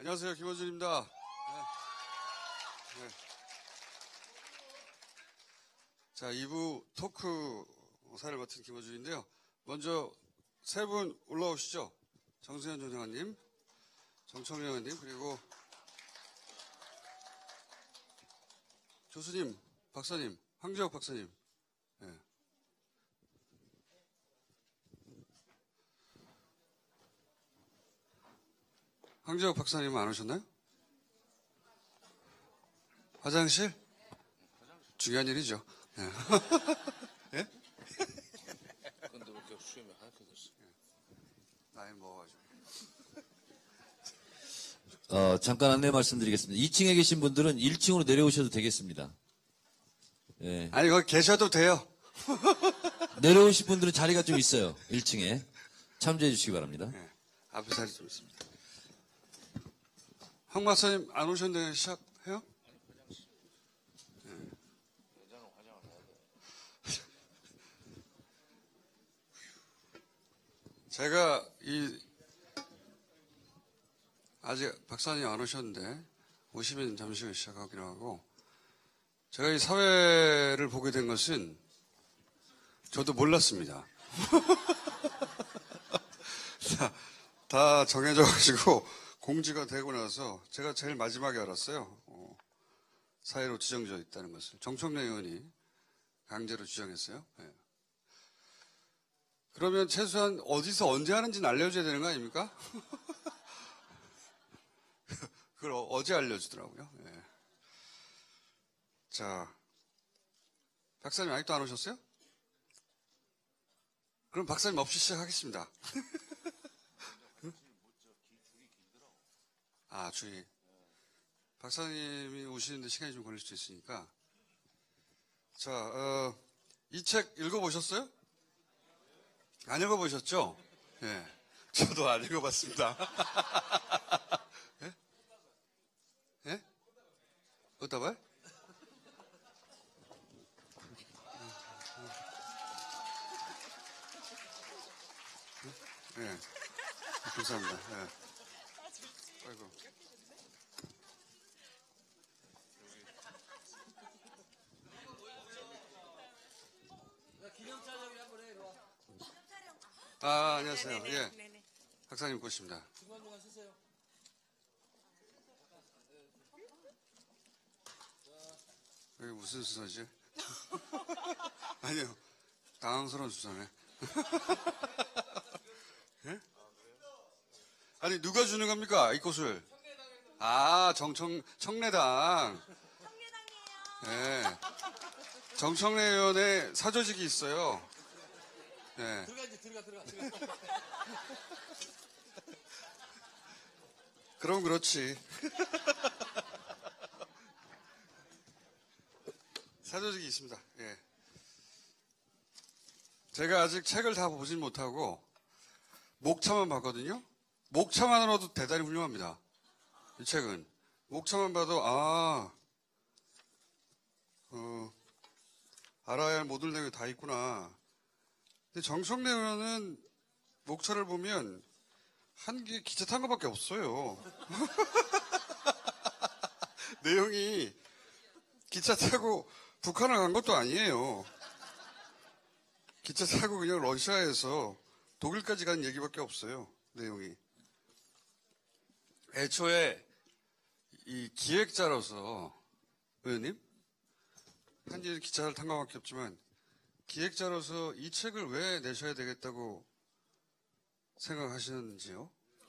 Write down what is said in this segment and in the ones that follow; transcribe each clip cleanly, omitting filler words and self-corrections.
안녕하세요. 김원준입니다. 네. 자, 2부 토크 사를 맡은 김원준인데요. 먼저 세 분 올라오시죠. 정세현 전 의원님, 정청래 의원님, 그리고 교수님, 박사님, 황재욱 박사님. 네. 황재욱 박사님은 안 오셨나요? 화장실? 중요한 일이죠. 네. 예? 근데 왜 이렇게 수염이 하얗게 됐어? 나이 먹어가지고. 잠깐 안내 말씀드리겠습니다. 2층에 계신 분들은 1층으로 내려오셔도 되겠습니다. 예. 아니, 거기 계셔도 돼요. 내려오신 분들은 자리가 좀 있어요. 1층에. 참조해 주시기 바랍니다. 네. 앞에 자리 좀 있습니다. 황 박사님 안 오셨는데 시작해요? 여자는 화장을 해야 돼. 제가 아직 박사님 안 오셨는데 오시면 잠시 후에 시작하기로 하고, 제가 이 사회를 보게 된 것은 저도 몰랐습니다. 다 정해져가지고 공지가 되고 나서 제가 제일 마지막에 알았어요. 사회로 지정되어 있다는 것을. 정청래 의원이 강제로 지정했어요. 네. 그러면 최소한 어디서 언제 하는지는 알려줘야 되는 거 아닙니까? 그걸 어제 알려주더라고요. 네. 자, 박사님 아직도 안 오셨어요? 그럼 박사님 없이 시작하겠습니다. 아, 줄이. 박사님이 오시는데 시간이 좀 걸릴 수도 있으니까. 자, 이 책 읽어보셨어요? 안 읽어보셨죠? 예. 네. 저도 안 읽어봤습니다. 예? 예? 어디다봐요? 예. 감사합니다. 예. 아이고. 아, 안녕하세요. 예. 박사님 꼬십니다. 여기 무슨 수사지? 아니요. 당황스러운 수사네. 예? 아니, 누가 주는 겁니까? 이 꽃을? 아, 청래당. 예. 정청래 의원의 사조직이 있어요. 예. 들어가. 그럼 그렇지. 사조직이 있습니다. 예. 제가 아직 책을 다 보진 못하고 목차만 봤거든요. 목차만으로도 대단히 훌륭합니다. 이 책은. 목차만 봐도 알아야 할 모든 내용이 다 있구나. 근데 정청래 의원은 목차를 보면 한 게 기차 탄 것밖에 없어요. 내용이 기차 타고 북한을 간 것도 아니에요. 기차 타고 그냥 러시아에서 독일까지 간 얘기밖에 없어요. 내용이. 애초에 이 기획자로서 의원님, 한지 기차를 탄 것밖에 없지만 기획자로서 이 책을 왜 내셔야 되겠다고 생각하시는지요?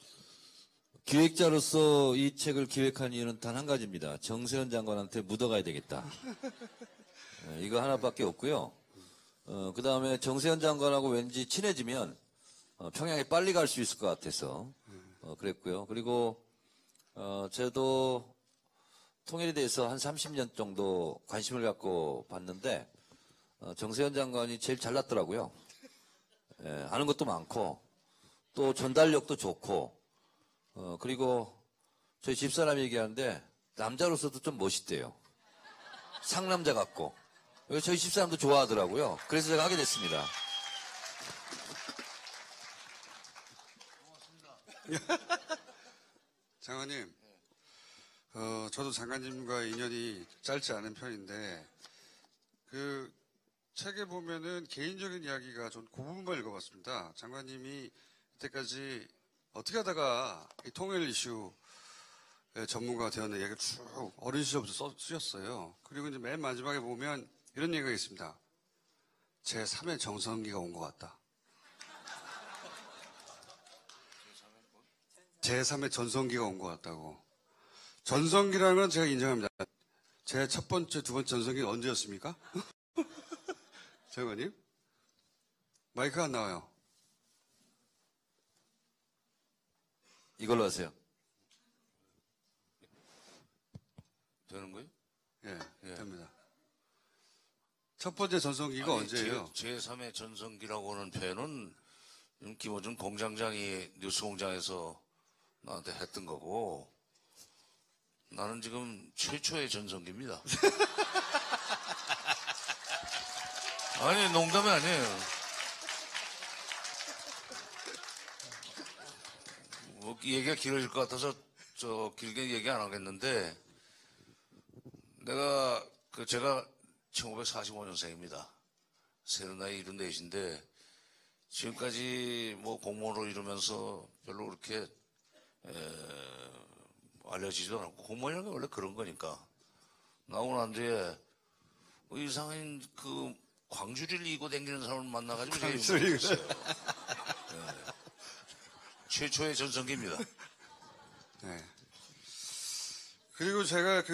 기획자로서 이 책을 기획한 이유는 단 한 가지입니다. 정세현 장관한테 묻어가야 되겠다. 이거 하나밖에 없고요. 그 다음에 정세현 장관하고 왠지 친해지면 평양에 빨리 갈 수 있을 것 같아서 그랬고요. 그리고 저도 통일에 대해서 한 30년 정도 관심을 갖고 봤는데 정세현 장관이 제일 잘났더라고요. 아는 것도 많고 또 전달력도 좋고 그리고 저희 집사람이 얘기하는데 남자로서도 좀 멋있대요. 상남자 같고. 저희 집사람도 좋아하더라고요. 그래서 제가 하게 됐습니다. 장관님, 저도 장관님과 인연이 짧지 않은 편인데, 그, 책에 보면은 개인적인 이야기가 전 그 부분만 읽어봤습니다. 장관님이 이때까지 어떻게 하다가 이 통일 이슈의 전문가가 되었나 얘기를 쭉 어린 시절부터 쓰셨어요. 그리고 이제 맨 마지막에 보면 이런 얘기가 있습니다. 제3의 정성기가 온 것 같다. 제3의 전성기가 온 것 같다고. 전성기라는 건 제가 인정합니다. 제 첫 번째, 두 번째 전성기는 언제였습니까? 장관님? 마이크가 안 나와요. 이걸로 하세요. 되는 거예요? 예, 예. 됩니다. 첫 번째 전성기가 아니, 언제예요? 제3의 전성기라고 하는 표현은 김어준 공장장이 뉴스공장에서 나한테 했던 거고, 나는 지금 최초의 전성기입니다. 아니, 농담이 아니에요. 뭐, 얘기가 길어질 것 같아서 길게 얘기 안 하겠는데, 제가 1945년생입니다. 새로 나이 74인데, 지금까지 뭐 공무원으로 이루면서 별로 그렇게, 알려지지도 않고, 공무원이라는 게 원래 그런 거니까. 나오고 난 뒤에, 이상한 광주리를 이고 다니는 사람을 만나가지고 제가 힘들었어요. 최초의 전성기입니다. 네. 그리고 제가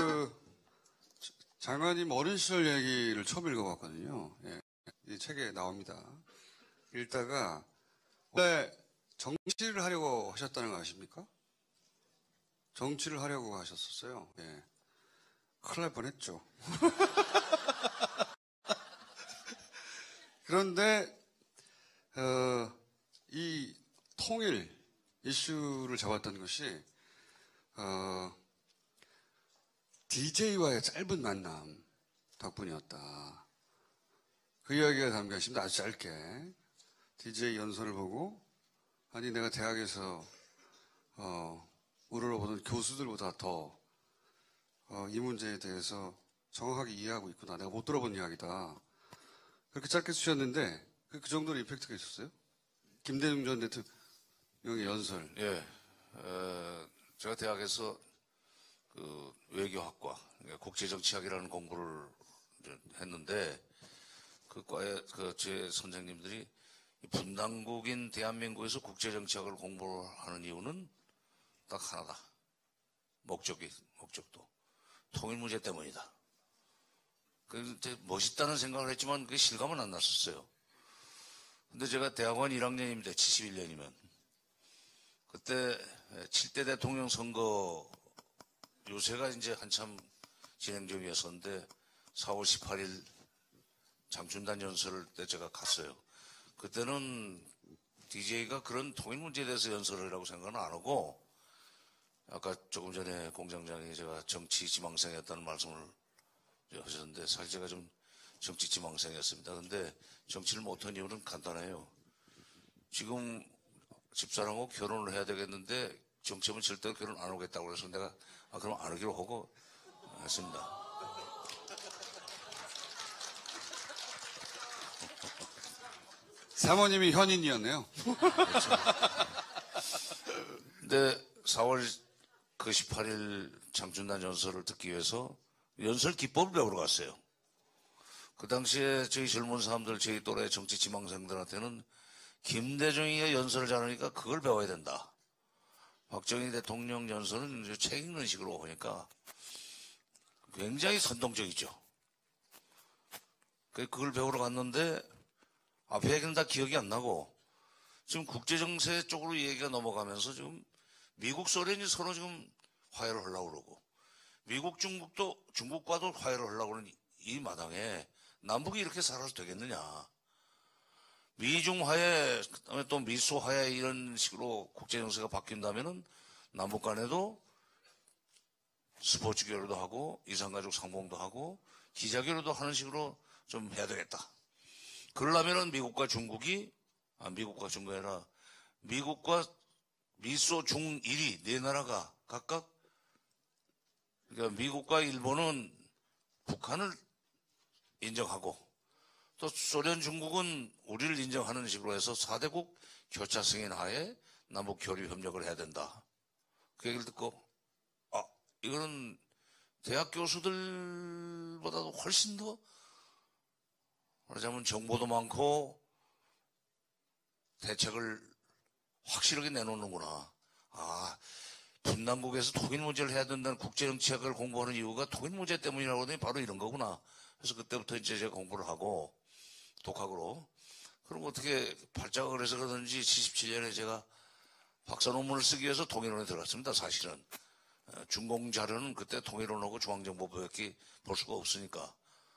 장관님 어린 시절 얘기를 처음 읽어봤거든요. 예. 이 책에 나옵니다. 읽다가 원래 정치를 하려고 하셨다는 거 아십니까? 정치를 하려고 하셨었어요. 예. 큰일 날 뻔했죠. 그런데 이 통일 이슈를 잡았던 것이 DJ와의 짧은 만남 덕분이었다. 그 이야기가 담겨 있습니다. 아주 짧게. DJ 연설을 보고, 아니, 내가 대학에서, 우러러보던 교수들보다 더, 이 문제에 대해서 정확하게 이해하고 있구나. 내가 못 들어본 이야기다. 그렇게 짧게 쓰셨는데, 그 정도로 임팩트가 있었어요? 김대중 전 대통령의 연설. 예. 제가 대학에서 외교학과, 국제정치학이라는 공부를 했는데, 그 과에 제 선생님들이 분단국인 대한민국에서 국제정치학을 공부하는 이유는 딱 하나다. 목적도. 통일 문제 때문이다. 멋있다는 생각을 했지만 그게 실감은 안 났었어요. 근데 제가 대학원 1학년입니다. 71년이면. 그때 7대 대통령 선거 요새가 이제 한참 진행 중이었었는데 4월 18일 장춘단 연설 때 제가 갔어요. 그때는 DJ가 그런 통일 문제에 대해서 연설을 하라고 생각은 안 하고 아까 조금 전에 공장장이 제가 정치 지망생이었다는 말씀을 하셨는데 사실 제가 좀 정치 지망생이었습니다. 근데 정치를 못한 이유는 간단해요. 지금 집사람하고 결혼을 해야 되겠는데 정치하면 절대 결혼 안 하겠다고 그래서 내가 그럼 안 하기로 하고 했습니다. 사모님이 현인이었네요. 그렇죠. 근데 4월 18일 장춘단 연설을 듣기 위해서 연설 기법을 배우러 갔어요. 그 당시에 저희 젊은 사람들, 저희 또래 정치 지망생들한테는 김대중이가 연설을 잘하니까 그걸 배워야 된다. 박정희 대통령 연설은 이제 책 읽는 식으로 보니까 굉장히 선동적이죠. 그걸 배우러 갔는데 앞에 얘기는 다 기억이 안 나고 지금 국제정세 쪽으로 얘기가 넘어가면서 지금 미국, 소련이 서로 지금 화해를 하려고 그러고 미국, 중국과도 화해를 하려고 그러는 이 마당에 남북이 이렇게 살아도 되겠느냐. 미중 화해, 그다음에 또 미소 화해 이런 식으로 국제정세가 바뀐다면은 남북 간에도 스포츠 교류도 하고 이산가족 상봉도 하고 기자 교류도 하는 식으로 좀 해야 되겠다. 그러려면은 미국과 중국이 아니라 미국과 미소 중일이 네 나라가 각각 그러니까 미국과 일본은 북한을 인정하고 또 소련, 중국은 우리를 인정하는 식으로 해서 4대국 교차 승인 하에 남북 교류 협력을 해야 된다. 그 얘기를 듣고 이거는 대학 교수들보다도 훨씬 더 말하자면 정보도 많고 대책을 확실하게 내놓는구나. 분단국에서 통일 문제를 해야 된다는 국제정치학을 공부하는 이유가 통일 문제 때문이라고 하더니 바로 이런 거구나. 그래서 그때부터 이제 제가 공부를 하고 독학으로. 그럼 어떻게 발작을 해서 그러든지 77년에 제가 박사 논문을 쓰기 위해서 통일원에 들어갔습니다. 사실은. 준공 자료는 그때 통일원하고 중앙정보부밖에 볼 수가 없으니까.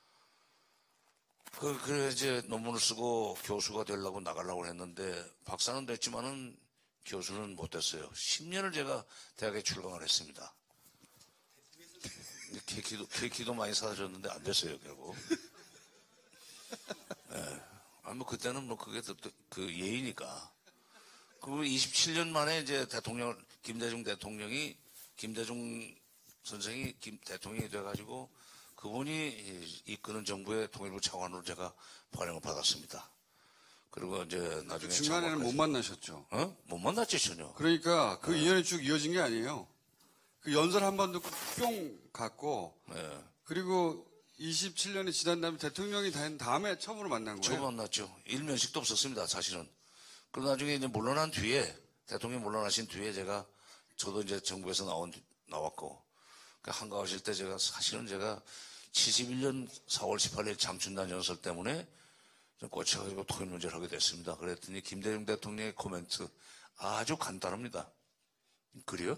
그래 이제 논문을 쓰고 교수가 되려고 나가려고 했는데 박사는 됐지만은 교수는 못 됐어요. 10년을 제가 대학에 출강을 했습니다. 케이크도 많이 사줬는데 안 됐어요, 결국. 뭐 그때는 뭐 그게 그 예의니까. 그 27년 만에 이제 김대중 대통령이 김대중 선생이 대통령이 돼가지고 그분이 이끄는 정부의 통일부 차관으로 제가 발령을 받았습니다. 그리고 이제 나중에 중간에는 못 만나셨죠? 못 만났지 전혀. 그러니까 그 인연이 쭉 이어진 게 아니에요. 그 연설 한 번 듣고 뿅 갔고 그리고 27년이 지난 다음에 대통령이 된 다음에 처음으로 만난 거예요. 처음 만났죠. 일면식도 없었습니다, 사실은. 그리고 나중에 이제 물러난 뒤에 대통령이 물러나신 뒤에 저도 이제 정부에서 나왔고 한가하실 때 사실은 제가 71년 4월 18일 장춘단 연설 때문에 좀 꽂혀가지고 통일 문제를 하게 됐습니다. 그랬더니 김대중 대통령의 코멘트 아주 간단합니다. 그래요?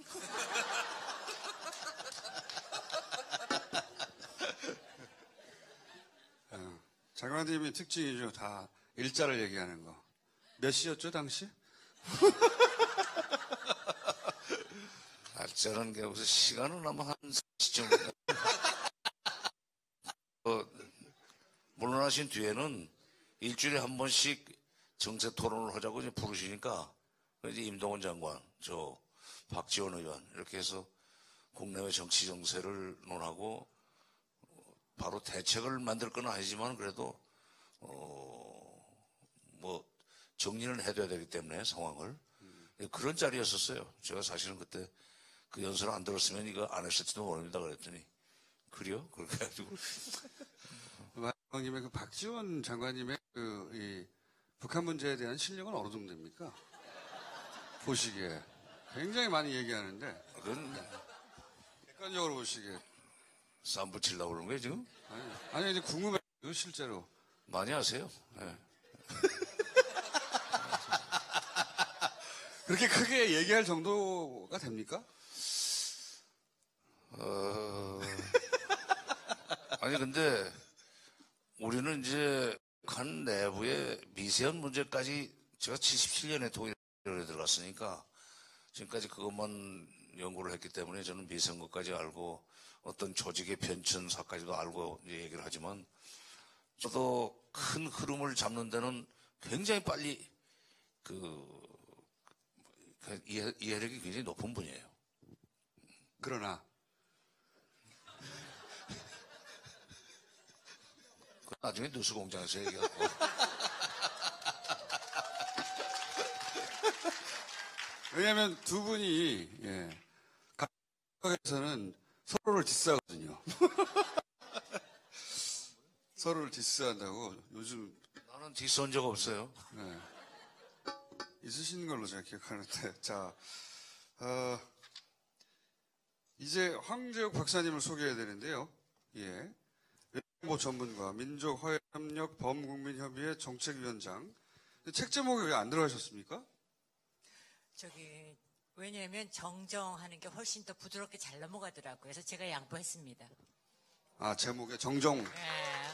장관님의 특징이죠. 다 일자를 얘기하는 거. 몇 시였죠, 당시? 저는 게 무슨 시간은 아마 한 3시쯤. 물러나신 뒤에는 일주일에 한 번씩 정세 토론을 하자고 이제 부르시니까 이제 임동원 장관, 박지원 의원 이렇게 해서 국내외 정치 정세를 논하고 바로 대책을 만들 건 아니지만 그래도 뭐 정리는 해둬야 되기 때문에 상황을 그런 자리였었어요. 제가 사실은 그때 그 연설을 안 들었으면 이거 안 했을지도 모릅니다. 그랬더니 그래요? 그렇게 해가지고 마지막님의 그 박지원 장관님의 이 북한 문제에 대한 실력은 어느 정도 됩니까? 보시기에 굉장히 많이 얘기하는데 그건 객관적으로 보시기에 쌈 붙이려고 그러는 거예요 지금? 아니 이제 궁금해요 실제로. 많이 하세요. 네. 그렇게 크게 얘기할 정도가 됩니까? 아니 근데 우리는 이제 북한 내부의 미세한 문제까지 제가 77년에 통일에 들어갔으니까 지금까지 그것만 연구를 했기 때문에 저는 미세한 것까지 알고 어떤 조직의 변천사까지도 알고 이제 얘기를 하지만 저도 큰 흐름을 잡는 데는 굉장히 빨리 이해력이 굉장히 높은 분이에요. 그러나 나중에 뉴스 공장에서 얘기하고. 왜냐하면 두 분이 각각에서는 서로를 디스하거든요. 서로를 디스한다고 요즘 나는 디스한 적 없어요. 네. 있으신 걸로 제가 기억하는데 자 이제 황재욱 박사님을 소개해야 되는데요. 예. 외교정보 전문가, 민족화해협력 범국민협의회 정책위원장. 책 제목이 왜 안 들어가셨습니까? 왜냐하면 정정하는 게 훨씬 더 부드럽게 잘 넘어가더라고요. 그래서 제가 양보했습니다. 아, 제목에 정정. 네.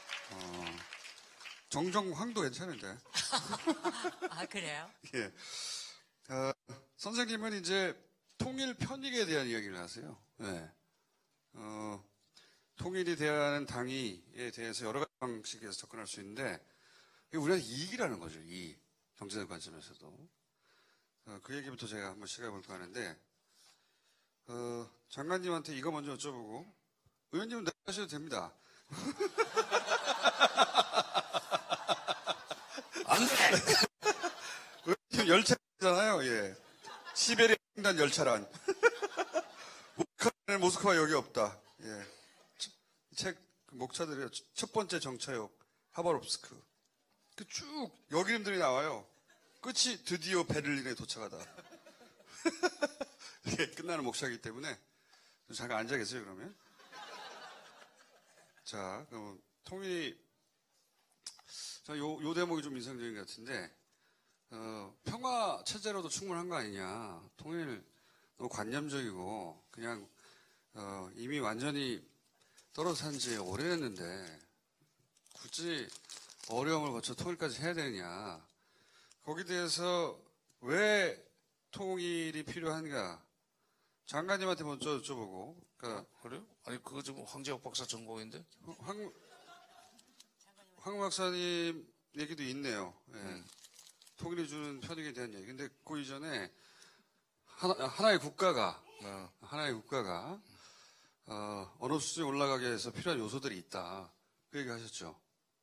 정정황도 괜찮은데. 아, 그래요? 예. 선생님은 이제 통일 편익에 대한 이야기를 하세요. 네. 통일이 돼야 하는 당위에 대해서 여러 가지 방식에서 접근할 수 있는데, 이게 우리한테 이익이라는 거죠. 이 경제적 관점에서도. 그 얘기부터 제가 한번 시작해 볼까 하는데, 장관님한테 이거 먼저 여쭤보고, 의원님은 내가 하셔도 됩니다. 안 돼! 의원님 열차잖아요, 예. 시베리아 횡단 열차란. 모스크바 여기 없다. 예. 책 목차들이요. 첫 번째 정차역 하바롭스크. 그 쭉 여기 이름들이 나와요. 끝이 드디어 베를린에 도착하다. 이게 끝나는 목차이기 때문에 잠깐 앉아 계세요, 그러면. 자, 그럼 통일이 요 대목이 좀 인상적인 것 같은데, 평화 체제로도 충분한 거 아니냐. 통일 너무 관념적이고 그냥 이미 완전히 떨어져 산 지 오래됐는데 굳이 어려움을 거쳐 통일까지 해야 되느냐. 거기에 대해서 왜 통일이 필요한가. 장관님한테 먼저 여쭤보고. 그러니까 그래요? 아니, 그거 지금 황재혁 박사 전공인데? 황 박사님 얘기도 있네요. 예. 통일이 주는 편익에 대한 얘기. 근데 그 이전에 하나의 국가가 어느 수준에 올라가게 해서 필요한 요소들이 있다. 그 얘기 하셨죠.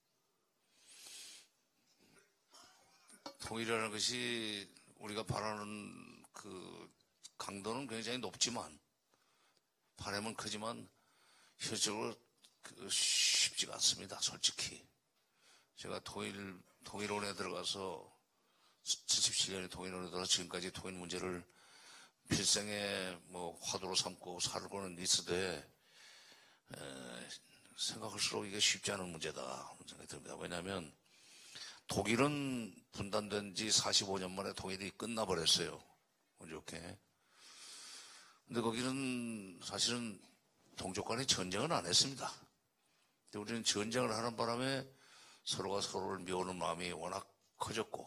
통일이라는 것이 우리가 바라는 그 강도는 굉장히 높지만, 바람은 크지만, 현실적으로 쉽지가 않습니다, 솔직히. 제가 통일원에 들어가서 77년에 통일원에 들어서 지금까지 통일 문제를 필생의 화두로 삼고 살고는 있으되, 생각할수록 이게 쉽지 않은 문제다 하는 생각이 듭니다. 왜냐하면 독일은 분단된 지 45년 만에 통일이 끝나버렸어요. 운 좋게. 근데 거기는 사실은 동족 간에 전쟁은 안 했습니다. 근데 우리는 전쟁을 하는 바람에 서로가 서로를 미워하는 마음이 워낙 커졌고,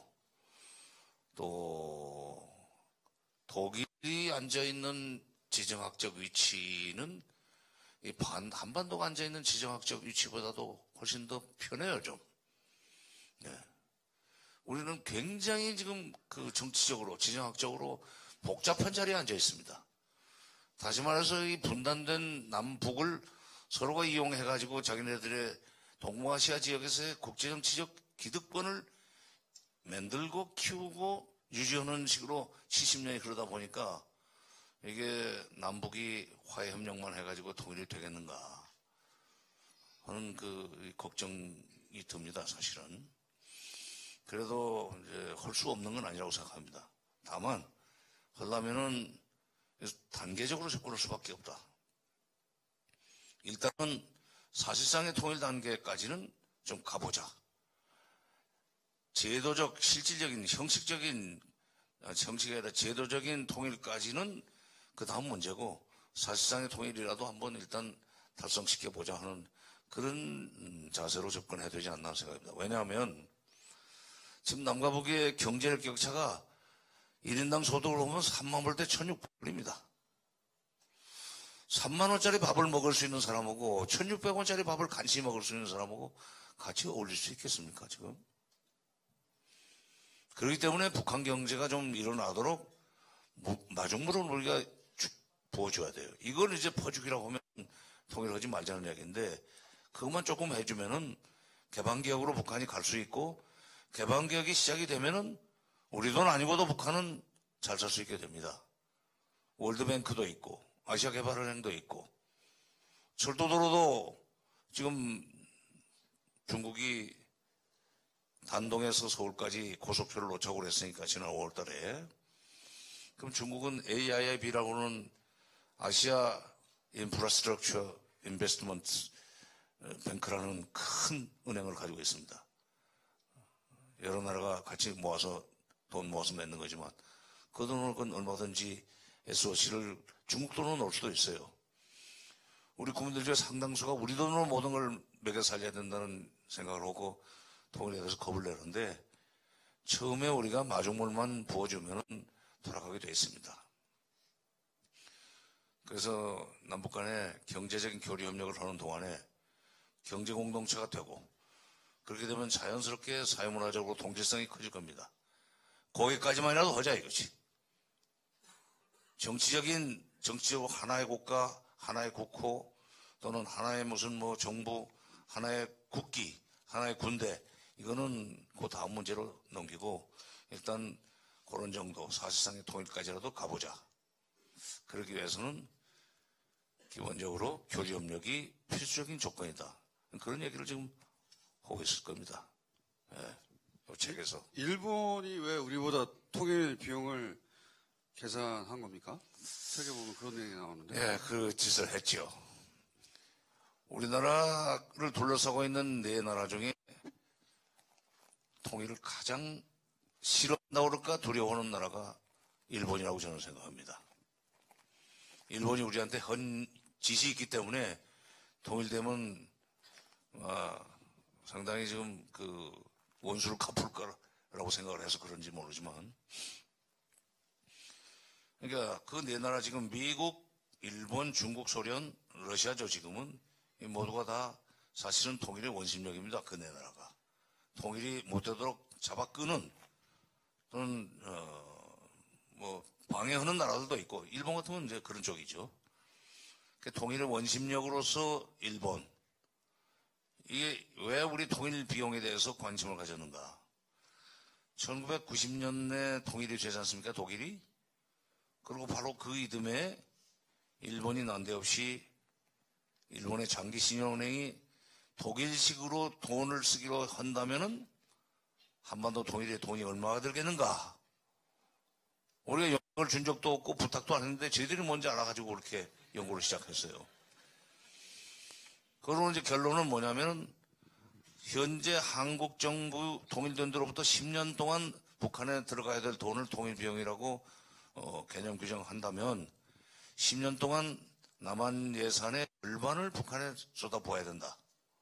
또 독일이 앉아있는 지정학적 위치는 이 한반도가 앉아있는 지정학적 위치보다도 훨씬 더 편해요, 좀. 네. 우리는 굉장히 지금 그 정치적으로, 지정학적으로 복잡한 자리에 앉아 있습니다. 다시 말해서 이 분단된 남북을 서로가 이용해가지고 자기네들의 동북아시아 지역에서의 국제정치적 기득권을 만들고 키우고 유지하는 식으로 70년이 그러다 보니까 이게 남북이 화해협력만 해가지고 통일이 되겠는가 하는 그 걱정이 듭니다, 사실은. 그래도 이제 할 수 없는 건 아니라고 생각합니다. 다만 하려면은 단계적으로 접근할 수밖에 없다. 일단은 사실상의 통일 단계까지는 좀 가보자. 제도적, 실질적인, 형식이 아니라 제도적인 통일까지는 그 다음 문제고, 사실상의 통일이라도 한번 일단 달성시켜보자 하는 그런 자세로 접근해야 되지 않나 생각합니다. 왜냐하면 지금 남과 북의 경제력 격차가 1인당 소득을 보면 3만 벌 대 1,600불입니다. 3만 원짜리 밥을 먹을 수 있는 사람하고 1,600원짜리 밥을 간신히 먹을 수 있는 사람하고 같이 어울릴 수 있겠습니까, 지금? 그렇기 때문에 북한 경제가 좀 일어나도록 마중물을 우리가 쭉 부어줘야 돼요. 이걸 이제 퍼주기라고 하면 통일하지 말자는 얘기인데, 그것만 조금 해주면은 개방개혁으로 북한이 갈 수 있고, 개방개혁이 시작이 되면은 우리 돈 아니고도 북한은 잘 살 수 있게 됩니다. 월드뱅크도 있고, 아시아개발은행도 있고, 철도도로도 지금 중국이 단동에서 서울까지 고속철을 놓자고 했으니까 지난 5월 달에. 그럼 중국은 AIIB라고 하는 아시아 인프라스트럭처 인베스트먼트 뱅크라는 큰 은행을 가지고 있습니다. 여러 나라가 같이 모아서 돈 모아서 맺는 거지만 그 돈은 얼마든지 SOC를 중국 돈으로 넣을 수도 있어요. 우리 국민들 중에 상당수가 우리 돈으로 모든 걸 먹여 살려야 된다는 생각을 하고 통일에 대해서 겁을 내는데, 처음에 우리가 마중물만 부어주면 돌아가게 돼 있습니다. 그래서 남북 간에 경제적인 교류 협력을 하는 동안에 경제 공동체가 되고, 그렇게 되면 자연스럽게 사회문화적으로 동질성이 커질 겁니다. 거기까지만이라도 하자 이거지. 정치적인 정치적으로 하나의 국가, 하나의 국호, 또는 하나의 무슨 뭐 정부, 하나의 국기, 하나의 군대, 이거는 그 다음 문제로 넘기고 일단 그런 정도 사실상의 통일까지라도 가보자. 그러기 위해서는 기본적으로 교류협력이 필수적인 조건이다. 그런 얘기를 지금 하고 있을 겁니다. 예, 이 책에서. 일본이 왜 우리보다 통일 비용을 계산한 겁니까? 책에 보면 그런 얘기 나오는데. 예, 그 짓을 했죠. 우리나라를 둘러싸고 있는 네 나라 중에 통일을 가장 싫어한다고 그럴까 두려워하는 나라가 일본이라고 저는 생각합니다. 일본이 우리한테 헌 짓이 있기 때문에 통일되면 상당히 지금 그 원수를 갚을 거라고 생각을 해서 그런지 모르지만, 그러니까 그 네 나라 지금 미국, 일본, 중국, 소련, 러시아죠. 지금은 이 모두가 다 사실은 통일의 원심력입니다. 그 네 나라가 통일이 못되도록 잡아 끄는 또는 뭐 방해하는 나라들도 있고, 일본 같으면 이제 그런 쪽이죠. 통일의 원심력으로서 일본, 이게 왜 우리 통일 비용에 대해서 관심을 가졌는가? 1990년에 통일이 되지 않습니까? 독일이? 그리고 바로 그 이듬해 일본이 난데없이 일본의 장기신용은행이 독일식으로 돈을 쓰기로 한다면은 한반도 통일에 돈이 얼마가 들겠는가? 우리가 연락을 준 적도 없고 부탁도 안 했는데 저희들이 뭔지 알아가지고 그렇게 연구를 시작했어요. 그러고 이제 결론은 뭐냐면은 현재 한국 정부 통일된으로부터 10년 동안 북한에 들어가야 될 돈을 통일 비용이라고 개념 규정한다면 10년 동안 남한 예산의 절반을 북한에 쏟아부어야 된다.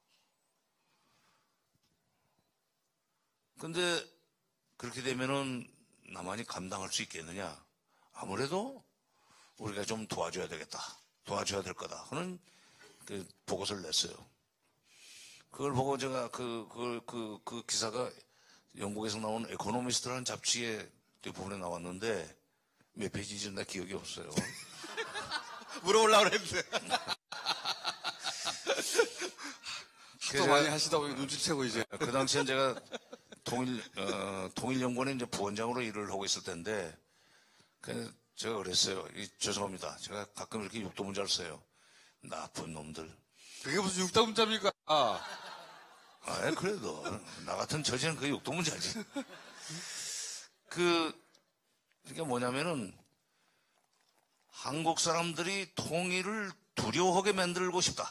근데 그렇게 되면은 남한이 감당할 수 있겠느냐? 아무래도 우리가 좀 도와줘야 되겠다. 도와줘야 될 거다 하는 그 보고서를 냈어요. 그걸 보고 제가 그 기사가 영국에서 나온 에코노미스트라는 잡지의 부분에 나왔는데 몇 페이지인지 나 기억이 없어요. 물어보려고 했는데. 또 많이 하시다 보니 눈치채고 이제. 그 당시엔 제가 통일연구원에 이제 부원장으로 일을 하고 있을 텐데, 제가 그랬어요. 죄송합니다. 제가 가끔 이렇게 육도문자를 써요. 나쁜 놈들. 그게 무슨 육다문자입니까? 그래도 나 같은 처지는 그게 육도문자지. 그게 뭐냐면은 한국 사람들이 통일을 두려워하게 만들고 싶다.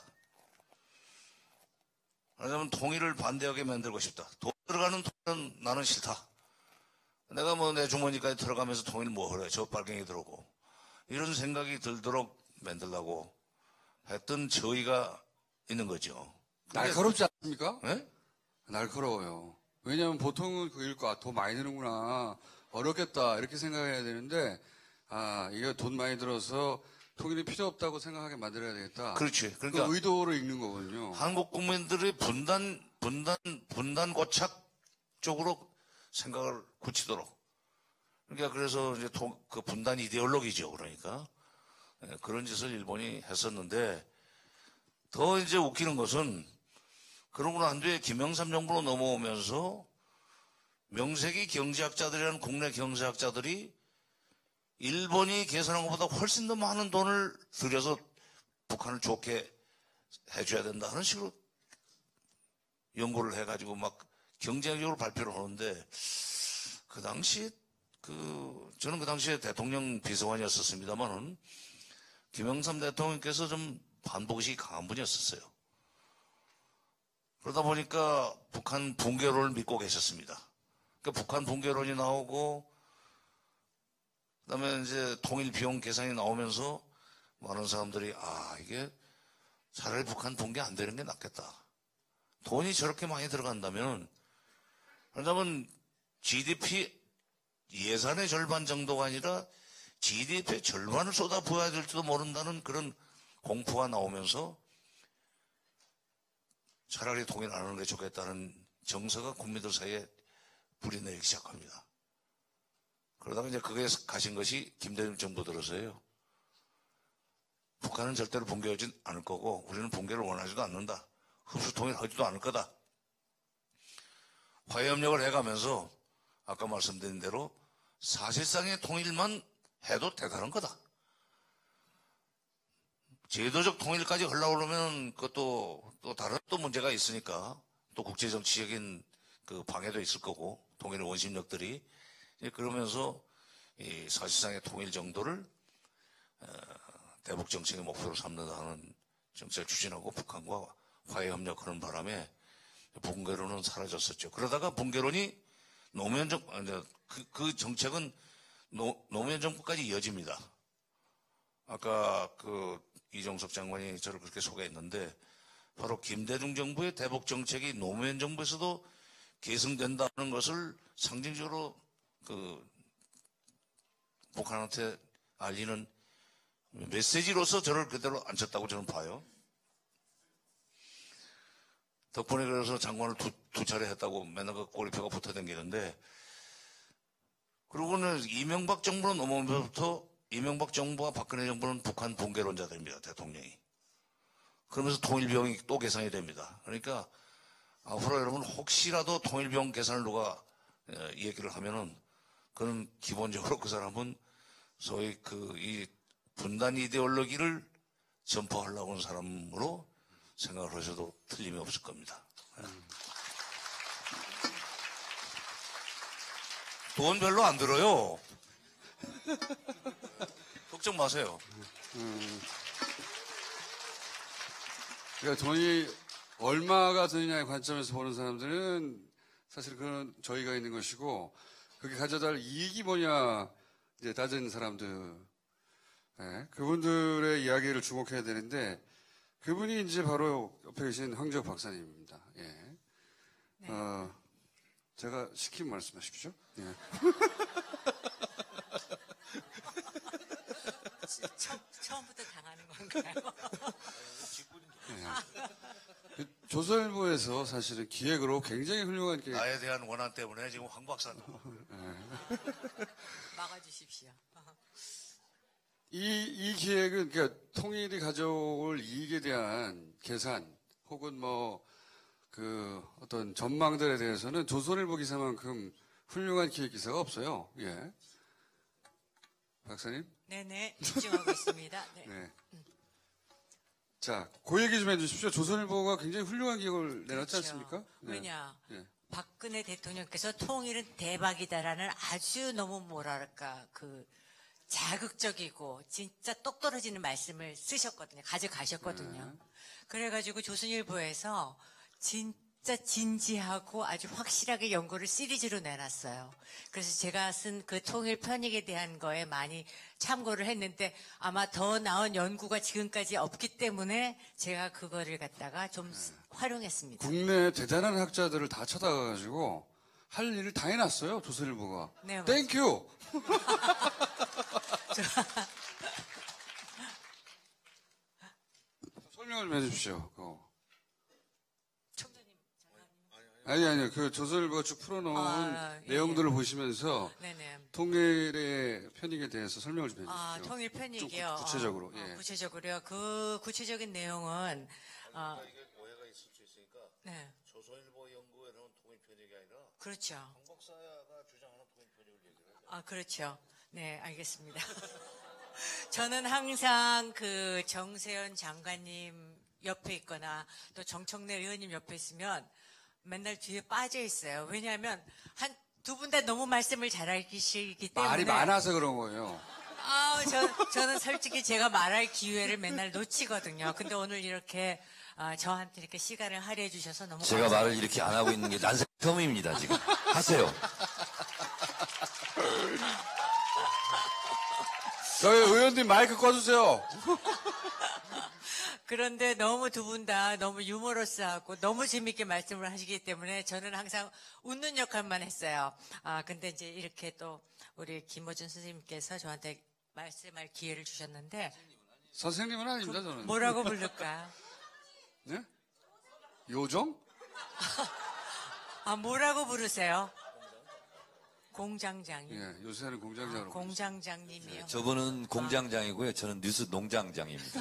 왜냐면 통일을 반대하게 만들고 싶다. 돈 들어가는 통일은 나는 싫다. 내가 뭐 내 주머니까지 들어가면서 통일 뭐 그래. 저 빨갱이 들어오고. 이런 생각이 들도록 만들려고 했던 저희가 있는 거죠. 날카롭지 않습니까? 네? 날카로워요. 왜냐하면 보통은 그 일과 돈 많이 드는구나. 어렵겠다. 이렇게 생각해야 되는데, 이거 돈 많이 들어서 통일이 필요 없다고 생각하게 만들어야 되겠다. 그렇지. 그 그러니까 의도를 읽는 거군요. 한국 국민들의 분단 고착 쪽으로 생각을 굳히도록. 그러니까 그래서 이제 그 분단 이데올로기죠. 그러니까 그런 짓을 일본이 했었는데, 더 이제 웃기는 것은 그러고 난 뒤에 김영삼 정부로 넘어오면서 명색이 경제학자들이라는 국내 경제학자들이 일본이 계산한 것보다 훨씬 더 많은 돈을 들여서 북한을 좋게 해줘야 된다 하는 식으로 연구를 해가지고 막 경쟁적으로 발표를 하는데, 그 당시 저는 그 당시에 대통령 비서관이었었습니다만은 김영삼 대통령께서 좀 반복의식이 강한 분이었었어요. 그러다 보니까 북한 붕괴론을 믿고 계셨습니다. 그러니까 북한 붕괴론이 나오고, 그 다음에 이제 통일 비용 계산이 나오면서 많은 사람들이, 이게 차라리 북한 붕괴 안 되는 게 낫겠다. 돈이 저렇게 많이 들어간다면, 그러면 GDP 예산의 절반 정도가 아니라 GDP의 절반을 쏟아부어야 될지도 모른다는 그런 공포가 나오면서 차라리 통일 안 하는 게 좋겠다는 정서가 국민들 사이에 불이 내리기 시작합니다. 그러다가 이제 그게 가신 것이 김대중 정부 들어서예요. 북한은 절대로 붕괴하지 않을 거고 우리는 붕괴를 원하지도 않는다. 흡수 통일하지도 않을 거다. 화해협력을 해가면서 아까 말씀드린 대로 사실상의 통일만 해도 대단한 거다. 제도적 통일까지 하려고 그러면 그것도 또 다른 또 문제가 있으니까 또 국제정치적인 그 방해도 있을 거고 통일의 원심력들이 그러면서 이 사실상의 통일 정도를 대북 정책의 목표로 삼는다는 정책을 추진하고 북한과 화해 협력하는 바람에 붕괴론은 사라졌었죠. 그러다가 붕괴론이 노무현 정부, 그 정책은 노무현 정부까지 이어집니다. 아까 그 이종석 장관이 저를 그렇게 소개했는데 바로 김대중 정부의 대북 정책이 노무현 정부에서도 계승된다는 것을 상징적으로 그 북한한테 알리는 메시지로서 저를 그대로 앉혔다고 저는 봐요. 덕분에 그래서 장관을 두 차례 했다고 맨날 그 꼬리표가 붙어 다니는데, 그러고는 이명박 정부로 넘어오면서부터 이명박 정부와 박근혜 정부는 북한 붕괴론자들입니다, 대통령이. 그러면서 통일비용이 또 계산이 됩니다. 그러니까 앞으로 여러분 혹시라도 통일비용 계산을 누가 이 얘기를 하면은 그는 기본적으로 그 사람은 소위 이 분단 이데올로기를 전파하려고 하는 사람으로 생각을 하셔도 틀림이 없을 겁니다. 돈 별로 안 들어요. 걱정 마세요. 그러니까 돈이 얼마가 드느냐의 관점에서 보는 사람들은 사실 그건 저희가 있는 것이고, 그게 가져다 할 이익이 뭐냐 이제 따지는 사람들, 그분들의 이야기를 주목해야 되는데, 그분이 이제 바로 옆에 계신 황재욱 박사님입니다. 예. 네. 제가 시킨 말씀하십시오. 예. 처음부터 당하는 건가요? 예. 조선일보에서 사실은 기획으로 굉장히 훌륭한 기획. 나에 대한 원한 때문에 지금 황 박사는 막아주십시오. 이 기획은 그러니까 통일이 가져올 이익에 대한 계산 혹은 어떤 전망들에 대해서는 조선일보 기사만큼 훌륭한 기획 기사가 없어요. 예. 박사님? 네네, 집중하고 있습니다. 네. 네. 자, 그 얘기 좀 해주십시오. 조선일보가 굉장히 훌륭한 기획을 내놨지 그렇죠. 않습니까? 네. 왜냐? 예. 박근혜 대통령께서 통일은 대박이다라는 아주 너무 뭐랄까 자극적이고 진짜 똑 떨어지는 말씀을 쓰셨거든요. 가져가셨거든요. 그래가지고 조선일보에서 진짜 진지하고 아주 확실하게 연구를 시리즈로 내놨어요. 그래서 제가 쓴 그 통일 편익에 대한 거에 많이 참고를 했는데 아마 더 나은 연구가 지금까지 없기 때문에 제가 그거를 갖다가 좀 활용했습니다. 국내 대단한 학자들을 다 쳐다가가지고 할 일을 다 해놨어요. 조선일보가. 네, 맞아요. 땡큐! 설명을 좀 해주십시오. 그거. 총장님, 아니, 그 조선일보가 쭉 풀어놓은 예, 내용들을 보시면서 네네. 통일의 편익에 대해서 설명을 좀 해주십시오. 통일 편익이요. 좀 구체적으로. 예. 구체적으로요. 그 구체적인 내용은 이게 오해가 있을 수 있으니까 네, 조선일보 연구에 나온 통일 편익이 아니라 그렇죠. 황 박사가 주장하는 통일 편익을 얘기를 하죠. 그렇죠. 네, 알겠습니다. 저는 항상 그 정세현 장관님 옆에 있거나 또 정청래 의원님 옆에 있으면 맨날 뒤에 빠져 있어요. 왜냐하면 두 분 다 너무 말씀을 잘하시기 때문에. 말이 많아서 그런 거예요. 저는 솔직히 제가 말할 기회를 맨날 놓치거든요. 근데 오늘 이렇게 저한테 이렇게 시간을 할애해 주셔서 너무 제가 감사합니다. 말을 이렇게 안 하고 있는 게 난생 처음입니다, 지금. 하세요. 저희 의원님 마이크 꺼주세요. 그런데 너무 두 분 다 너무 유머러스하고 너무 재밌게 말씀을 하시기 때문에 저는 항상 웃는 역할만 했어요. 근데 이제 이렇게 또 우리 김어준 선생님께서 저한테 말씀할 기회를 주셨는데 선생님은 아닙니다, 저는. 뭐라고 부를까? 네? 요정? 뭐라고 부르세요? 공장장님. 예, 요새는 공장장으로. 공장장님이요. 저분은 공장장이고요. 저는 뉴스 농장장입니다.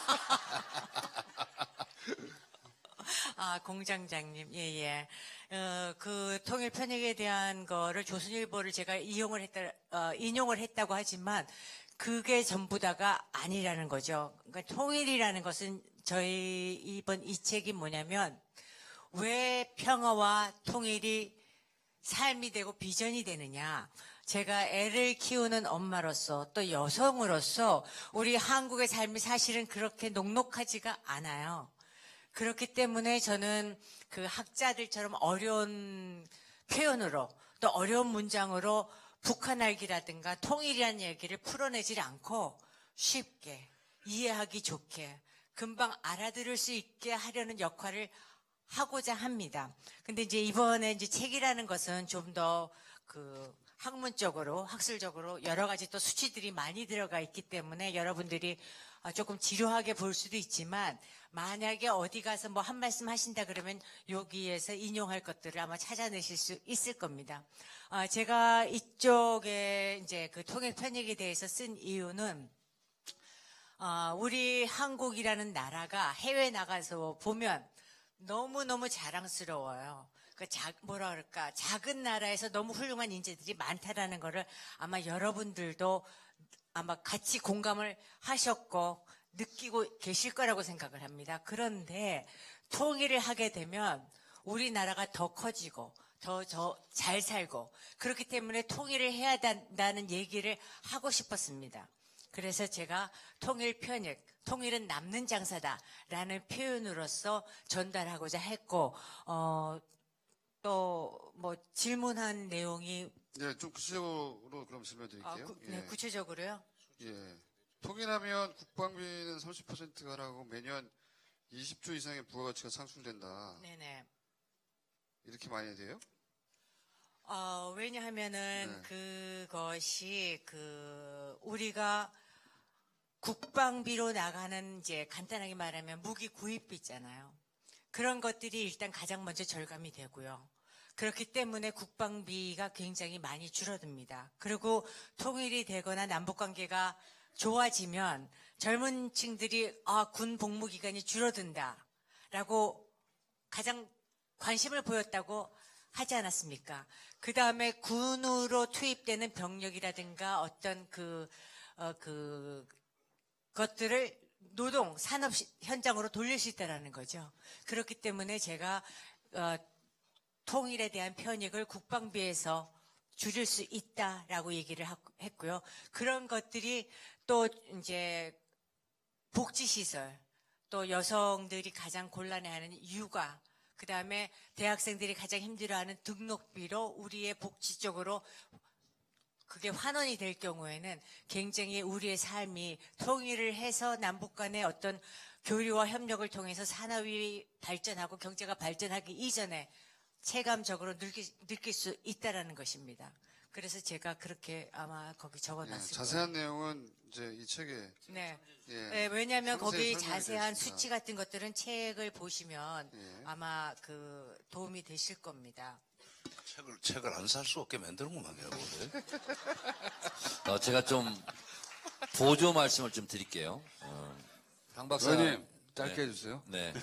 공장장님. 예, 예. 그 통일 편익에 대한 거를 조선일보를 제가 인용을 했다고 하지만 그게 전부 다가 아니라는 거죠. 그러니까 통일이라는 것은 저희 이번 이 책이 뭐냐면 왜 평화와 통일이 삶이 되고 비전이 되느냐. 제가 애를 키우는 엄마로서 또 여성으로서 우리 한국의 삶이 사실은 그렇게 녹록하지가 않아요. 그렇기 때문에 저는 그 학자들처럼 어려운 표현으로 또 어려운 문장으로 북한 알기라든가 통일이라는 얘기를 풀어내질 않고 쉽게 이해하기 좋게 금방 알아들을 수 있게 하려는 역할을 하고자 합니다. 근데 이제 이번에 이제 책이라는 것은 좀 더 그 학문적으로 학술적으로 여러 가지 또 수치들이 많이 들어가 있기 때문에 여러분들이 조금 지루하게 볼 수도 있지만 만약에 어디 가서 뭐 한 말씀 하신다 그러면 여기에서 인용할 것들을 아마 찾아내실 수 있을 겁니다. 제가 이쪽에 이제 그 통일 편익에 대해서 쓴 이유는 우리 한국이라는 나라가 해외 나가서 보면 너무너무 자랑스러워요. 뭐라 그럴까, 작은 나라에서 너무 훌륭한 인재들이 많다라는 거를 아마 여러분들도 아마 같이 공감을 하셨고 느끼고 계실 거라고 생각을 합니다. 그런데 통일을 하게 되면 우리나라가 더 커지고 더 잘 살고 그렇기 때문에 통일을 해야 한다는 얘기를 하고 싶었습니다. 그래서 제가 통일 편익, 통일은 남는 장사다라는 표현으로서 전달하고자 했고 또 뭐 질문한 내용이 네, 좀 구체적으로 그럼 설명 드릴게요. 네, 구체적으로요? 예. 통일하면 국방비는 30%가 하라고 매년 20조 이상의 부가가치가 상승된다. 네네. 이렇게 많이 돼요? 왜냐하면은 네. 그것이 우리가 국방비로 나가는 이제 간단하게 말하면 무기 구입비 있잖아요. 그런 것들이 일단 가장 먼저 절감이 되고요. 그렇기 때문에 국방비가 굉장히 많이 줄어듭니다. 그리고 통일이 되거나 남북관계가 좋아지면 젊은 층들이 군 복무 기간이 줄어든다라고 가장 관심을 보였다고 하지 않았습니까? 그 다음에 군으로 투입되는 병력이라든가 어떤 것들을 노동, 산업 현장으로 돌릴 수 있다는 거죠. 그렇기 때문에 제가 통일에 대한 편익을 국방비에서 줄일 수 있다라고 얘기를 했고요. 그런 것들이 또 이제 복지시설, 또 여성들이 가장 곤란해하는 육아, 그 다음에 대학생들이 가장 힘들어하는 등록비로 우리의 복지 쪽으로 그게 환원이 될 경우에는 굉장히 우리의 삶이 통일을 해서 남북 간의 어떤 교류와 협력을 통해서 산업이 발전하고 경제가 발전하기 이전에 체감적으로 느낄 수 있다라는 것입니다. 그래서 제가 그렇게 아마 거기 적어놨을 거예요. 자세한 내용은 이제 이 책에. 네. 예, 네, 왜냐하면 거기 설명이 자세한 되어 있습니다. 수치 같은 것들은 책을 보시면 예. 아마 도움이 되실 겁니다. 책을 안 살 수 없게 만드는구만, 내가 보는데. 제가 좀 보조 말씀을 좀 드릴게요. 강 박사. 의원님, 짧게 해주세요. 네.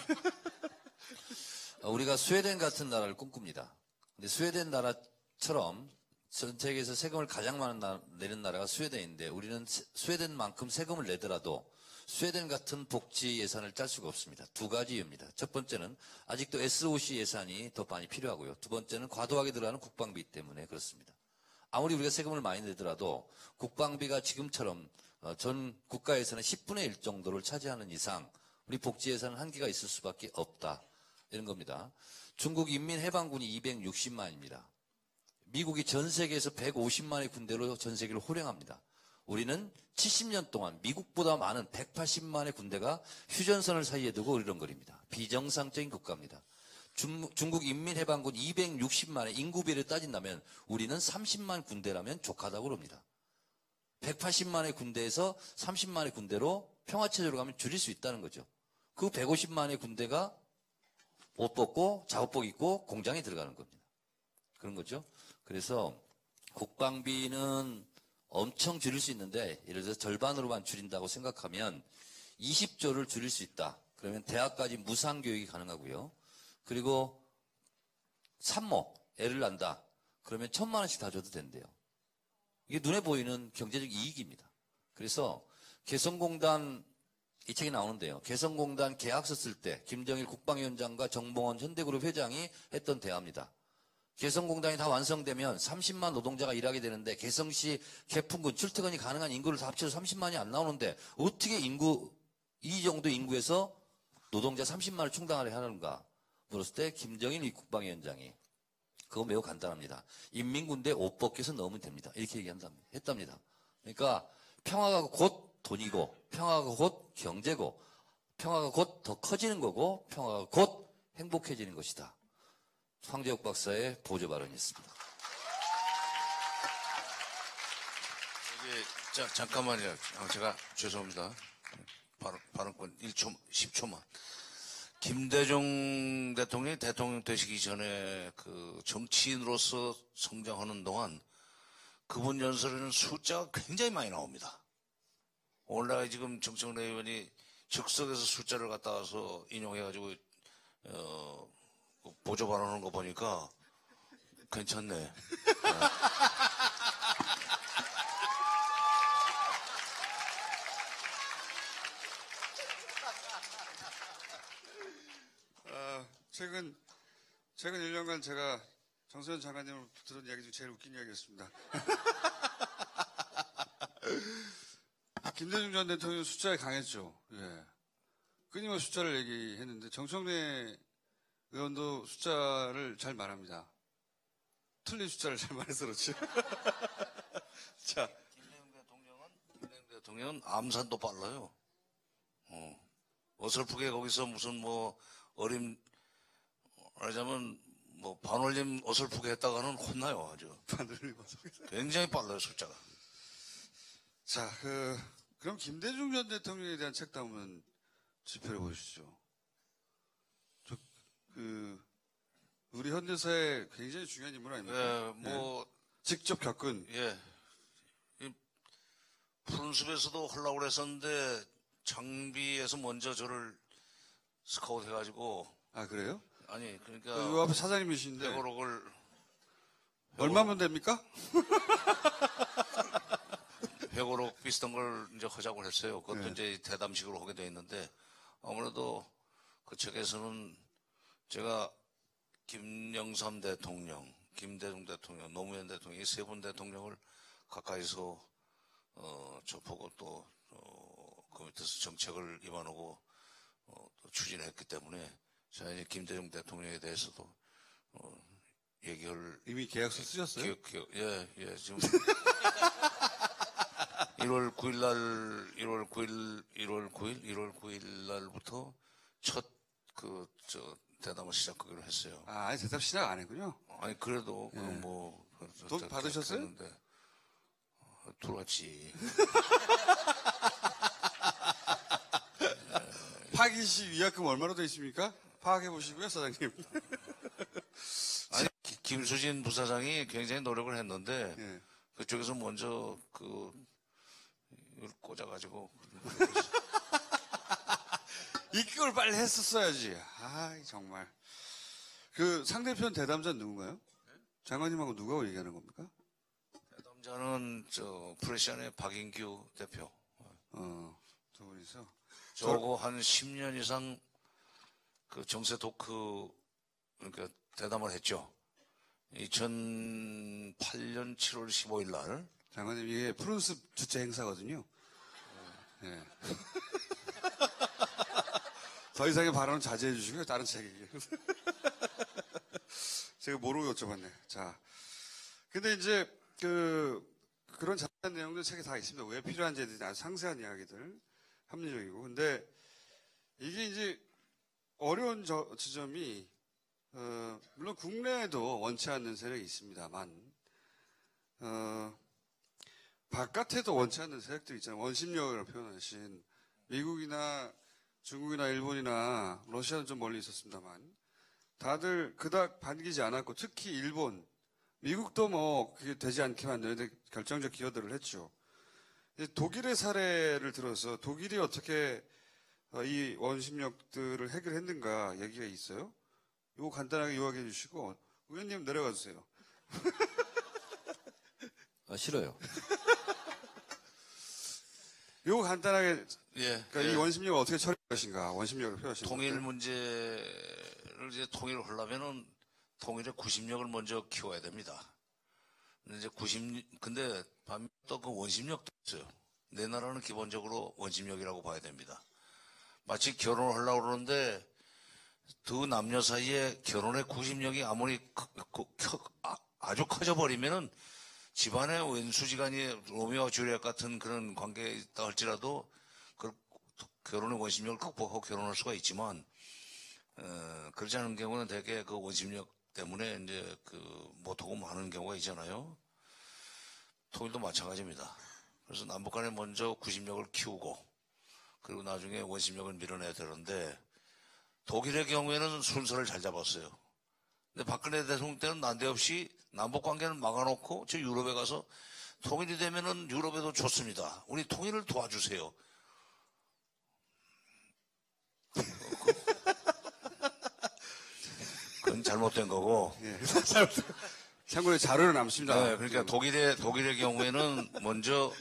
우리가 스웨덴 같은 나라를 꿈꿉니다. 근데 스웨덴 나라처럼 전 세계에서 세금을 가장 많이 내는 나라가 스웨덴인데 우리는 스웨덴만큼 세금을 내더라도 스웨덴 같은 복지 예산을 짤 수가 없습니다. 두 가지 이유입니다. 첫 번째는 아직도 SOC 예산이 더 많이 필요하고요. 두 번째는 과도하게 들어가는 국방비 때문에 그렇습니다. 아무리 우리가 세금을 많이 내더라도 국방비가 지금처럼 전 국가 예산의 10분의 1 정도를 차지하는 이상 우리 복지 예산은 한계가 있을 수밖에 없다. 이런 겁니다. 중국 인민해방군이 260만입니다. 미국이 전 세계에서 150만의 군대로 전 세계를 호령합니다. 우리는 70년 동안 미국보다 많은 180만의 군대가 휴전선을 사이에 두고 으르렁거립니다. 비정상적인 국가입니다. 중국 인민해방군 260만의 인구비를 따진다면 우리는 30만 군대라면 족하다고 그럽니다. 180만의 군대에서 30만의 군대로 평화체제로 가면 줄일 수 있다는 거죠. 그 150만의 군대가 옷 벗고 작업복 입고 공장에 들어가는 겁니다. 그런 거죠. 그래서 국방비는 엄청 줄일 수 있는데 예를 들어서 절반으로만 줄인다고 생각하면 20조를 줄일 수 있다. 그러면 대학까지 무상교육이 가능하고요. 그리고 산모, 애를 낳는다. 그러면 1,000만 원씩 다 줘도 된대요. 이게 눈에 보이는 경제적 이익입니다. 그래서 개성공단 이 책이 나오는데요. 개성공단 계약서 쓸 때 김정일 국방위원장과 정봉원 현대그룹 회장이 했던 대화입니다. 개성공단이 다 완성되면 30만 노동자가 일하게 되는데 개성시 개풍군 출퇴근이 가능한 인구를 다 합쳐서 30만이 안 나오는데 어떻게 이 정도 인구에서 노동자 30만을 충당하려 하는가 물었을 때 김정일 국방위원장이 그거 매우 간단합니다. 인민군대 옷 벗겨서 넣으면 됩니다. 이렇게 했답니다. 그러니까 평화가 곧 돈이고 평화가 곧 경제고 평화가 곧 더 커지는 거고 평화가 곧 행복해지는 것이다. 황재욱 박사의 보조 발언이었습니다. 잠깐만요. 제가 죄송합니다. 발언권 1초, 10초만. 김대중 대통령이 대통령 되시기 전에 그 정치인으로서 성장하는 동안 그분 연설에는 숫자가 굉장히 많이 나옵니다. 오늘날 지금 정청래 의원이 즉석에서 숫자를 갖다 와서 인용해가지고, 보조 발언하는 거 보니까 괜찮네. 최근 1년간 제가 정세현 장관님으로부터 들은 이야기 중 제일 웃긴 이야기였습니다. 김대중 전 대통령 숫자에 강했죠. 예. 끊임없이 숫자를 얘기했는데 정청래 의원도 숫자를 잘 말합니다. 틀린 숫자를 잘 말해서 그렇지. 자, 김대중 대통령은 암산도 빨라요. 어설프게 거기서 무슨 말하자면 반올림 어설프게 했다가는 혼나요, 아주. 반올림 어설프게. 굉장히 빨라요, 숫자가. 자, 그럼 김대중 전 대통령에 대한 책도 한번 집필해 보시죠. 우리 현대사에 굉장히 중요한 인물 아닙니까? 예, 직접 겪은. 예. 푸른숲에서도 하려고 그랬었는데, 장비에서 먼저 저를 스카우트 해가지고. 아, 그래요? 아니, 그러니까. 요 앞에 사장님이신데. 회고록을. 얼마면 됩니까? 회고록 비슷한 걸 이제 하자고 했어요. 그것도 네. 이제 대담식으로 하게 돼 있는데, 아무래도 그 책에서는 제가 김영삼 대통령, 김대중 대통령, 노무현 대통령 이 세 분 대통령을 가까이서 접하고 또 그 밑에서 정책을 임하고 또 추진했기 때문에 제가 이제 김대중 대통령에 대해서도 얘기를 이미 계약서 쓰셨어요? 예, 지금 1월 9일 날부터 첫 대담을 시작하기로 했어요. 아, 아니 대답 시작 안 했군요. 아니 그래도 돈 받으셨어요? 했는데, 들어왔지. 파기시 위약금 얼마로 돼 있습니까? 파악해 보시고요, 사장님. 아니 김수진 부사장이 굉장히 노력을 했는데 예. 그쪽에서 먼저 이걸 꽂아가지고 이걸 빨리 했었어야지. 아, 정말. 그 상대편 대담자 누군가요? 장관님하고 누가 얘기하는 겁니까? 대담자는 프레시안의 박인규 대표. 두 분이서. 저하고 한 10년 이상 그 정세 토크 그러니까 대담을 했죠. 2008년 7월 15일 날. 장관님, 이게 푸른숲 주최 행사거든요. 네. 더 이상의 발언은 자제해 주시고요. 다른 책 얘기해요. 제가 모르고 여쭤봤네. 자. 근데 이제, 그런 자세한 내용들 책에 다 있습니다. 왜 필요한지에 대한 아주 상세한 이야기들. 합리적이고. 근데 이게 이제 어려운 지점이, 물론 국내에도 원치 않는 세력이 있습니다만, 바깥에도 원치 않는 세력들이 있잖아요. 원심력을 표현하신 미국이나 중국이나 일본이나 러시아는 좀 멀리 있었습니다만 다들 그닥 반기지 않았고 특히 일본 미국도 뭐 그게 되지 않게 만드는데 결정적 기여들을 했죠. 독일의 사례를 들어서 독일이 어떻게 이 원심력들을 해결했는가 얘기가 있어요. 이거 간단하게 요약해 주시고 의원님 내려가 주세요. 싫어요. 요거 간단하게 예. 그러니까 이 원심력을 어떻게 처리할 것인가 원심력을 표현하시는 통일 것들. 문제를 이제 통일을 하려면은 통일의 구심력을 먼저 키워야 됩니다. 근데 이제 근데 또 그 원심력도 있어요. 내 나라는 기본적으로 원심력이라고 봐야 됩니다. 마치 결혼을 하려고 그러는데 두 남녀 사이에 결혼의 구심력이 아무리 아주 커져버리면은 집안의 왼수지간이 로미오와 줄리엣 같은 그런 관계에 있다 할지라도 그 결혼의 원심력을 극복하고 결혼할 수가 있지만 그렇지 않은 경우는 대개 그 원심력 때문에 이제 못하고 마는 경우가 있잖아요. 통일도 마찬가지입니다. 그래서 남북 간에 먼저 구심력을 키우고 그리고 나중에 원심력을 밀어내야 되는데 독일의 경우에는 순서를 잘 잡았어요. 근데 박근혜 대통령 때는 난데없이 남북 관계를 막아놓고 저 유럽에 가서 통일이 되면은 유럽에도 좋습니다. 우리 통일을 도와주세요. 그건 잘못된 거고. 예. 참고로 자료는 남습니다. 네, 그러니까 독일의 경우에는 먼저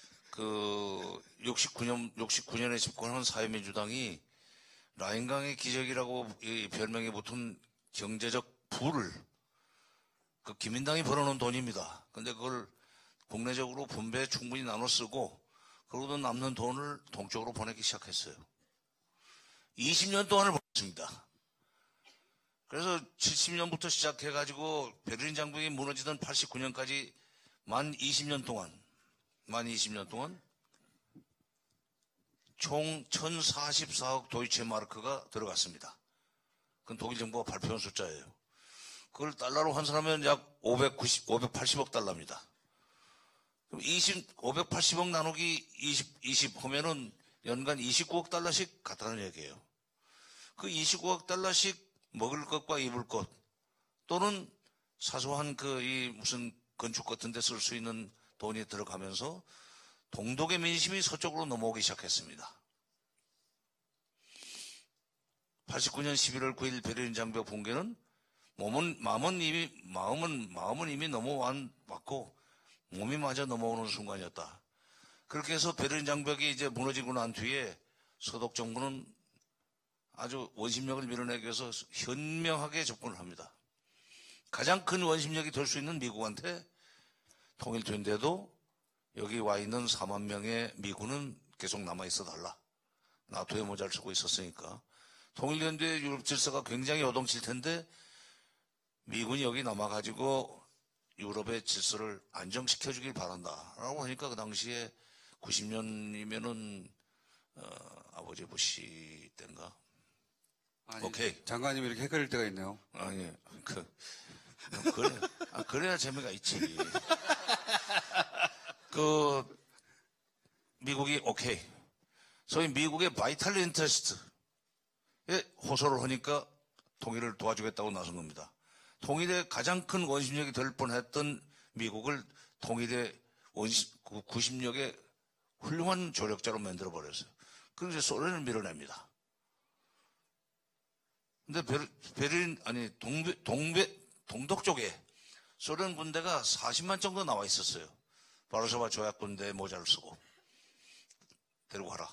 69년에 집권한 사회민주당이 라인강의 기적이라고 이 별명이 붙은 경제적 부를 그 기민당이 벌어놓은 돈입니다. 근데 그걸 국내적으로 분배 충분히 나눠 쓰고 그러고도 남는 돈을 동쪽으로 보내기 시작했어요. 20년 동안을 보냈습니다. 그래서 70년부터 시작해가지고 베를린 장벽이 무너지던 89년까지 만 20년 동안 총 1044억 도이체 마르크가 들어갔습니다. 그건 독일 정부가 발표한 숫자예요. 그걸 달러로 환산하면 약 580억 달러입니다. 그럼 580억 나누기 20 하면은 연간 29억 달러씩 갖다는 얘기예요. 그 29억 달러씩 먹을 것과 입을 것 또는 사소한 무슨 건축 같은 데 쓸 수 있는 돈이 들어가면서 동독의 민심이 서쪽으로 넘어오기 시작했습니다. 89년 11월 9일 베를린 장벽 붕괴는 마음은 이미 넘어왔고 몸이 마저 넘어오는 순간이었다. 그렇게 해서 베를린 장벽이 이제 무너지고 난 뒤에 서독 정부는 아주 원심력을 밀어내기 위해서 현명하게 접근을 합니다. 가장 큰 원심력이 될 수 있는 미국한테 통일된데도 여기 와 있는 4만 명의 미군은 계속 남아있어 달라. 나토의 모자를 쓰고 있었으니까. 통일된 뒤에 유럽 질서가 굉장히 요동칠 텐데 미군이 여기 남아가지고 유럽의 질서를 안정시켜주길 바란다. 라고 하니까 그 당시에 90년이면은 아버지 부시 때인가? 아니, 오케이. 장관님이 이렇게 헷갈릴 때가 있네요. 아니, 그래야 재미가 있지. 미국이 오케이. 소위 미국의 바이탈 인터레스트에 호소를 하니까 통일을 도와주겠다고 나선 겁니다. 통일의 가장 큰 원심력이 될 뻔했던 미국을 통일의 90력의 훌륭한 조력자로 만들어버렸어요. 그래서 소련을 밀어냅니다. 근데 동독 쪽에 소련 군대가 40만 정도 나와 있었어요. 바르샤바 조약 군대의 모자를 쓰고 데리고 가라.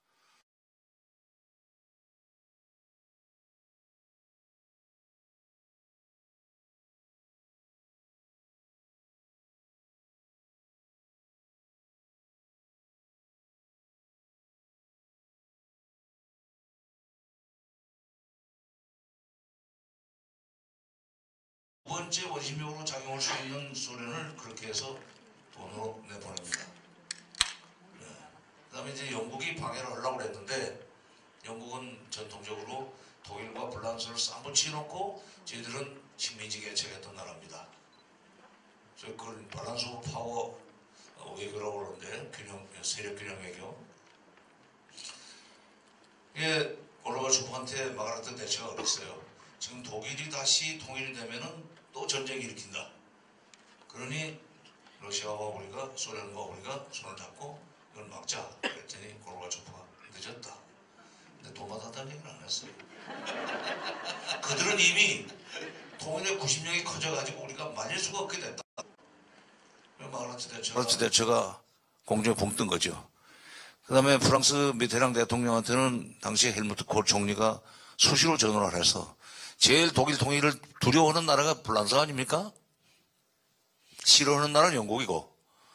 두 번째 원심력으로 작용할 수 있는 소련을 그렇게 해서 돈으로 내보냅니다. 네. 그 다음에 이제 영국이 방해를 하려고 했는데 영국은 전통적으로 독일과 불란서를 쌈붙여놓고 저희들은 식민지 개척했던 나라입니다. 그래서 그걸 밸런스 오브 파워 외교라고 그러는데 세력 균형 외교. 이게 고르바초프한테 마가라트 대처가 그랬어요. 지금 독일이 다시 통일이 되면은 또 전쟁을 일으킨다. 그러니 러시아와 우리가 소련과 우리가 손을 잡고 이걸 막자 그랬더니 고르바초프가 늦었다. 근데 도마다다는 얘기를 안 했어요. 그들은 이미 통일의 90년이 커져가지고 우리가 말릴 수가 없게 됐다. 마르트 대처가 공중에 붕 뜬 거죠. 그 다음에 프랑스 미테랑 대통령한테는 당시 헬무트 콜 총리가 수시로 전화를 해서 제일 독일 통일을 두려워하는 나라가 불란서 아닙니까? 싫어하는 나라는 영국이고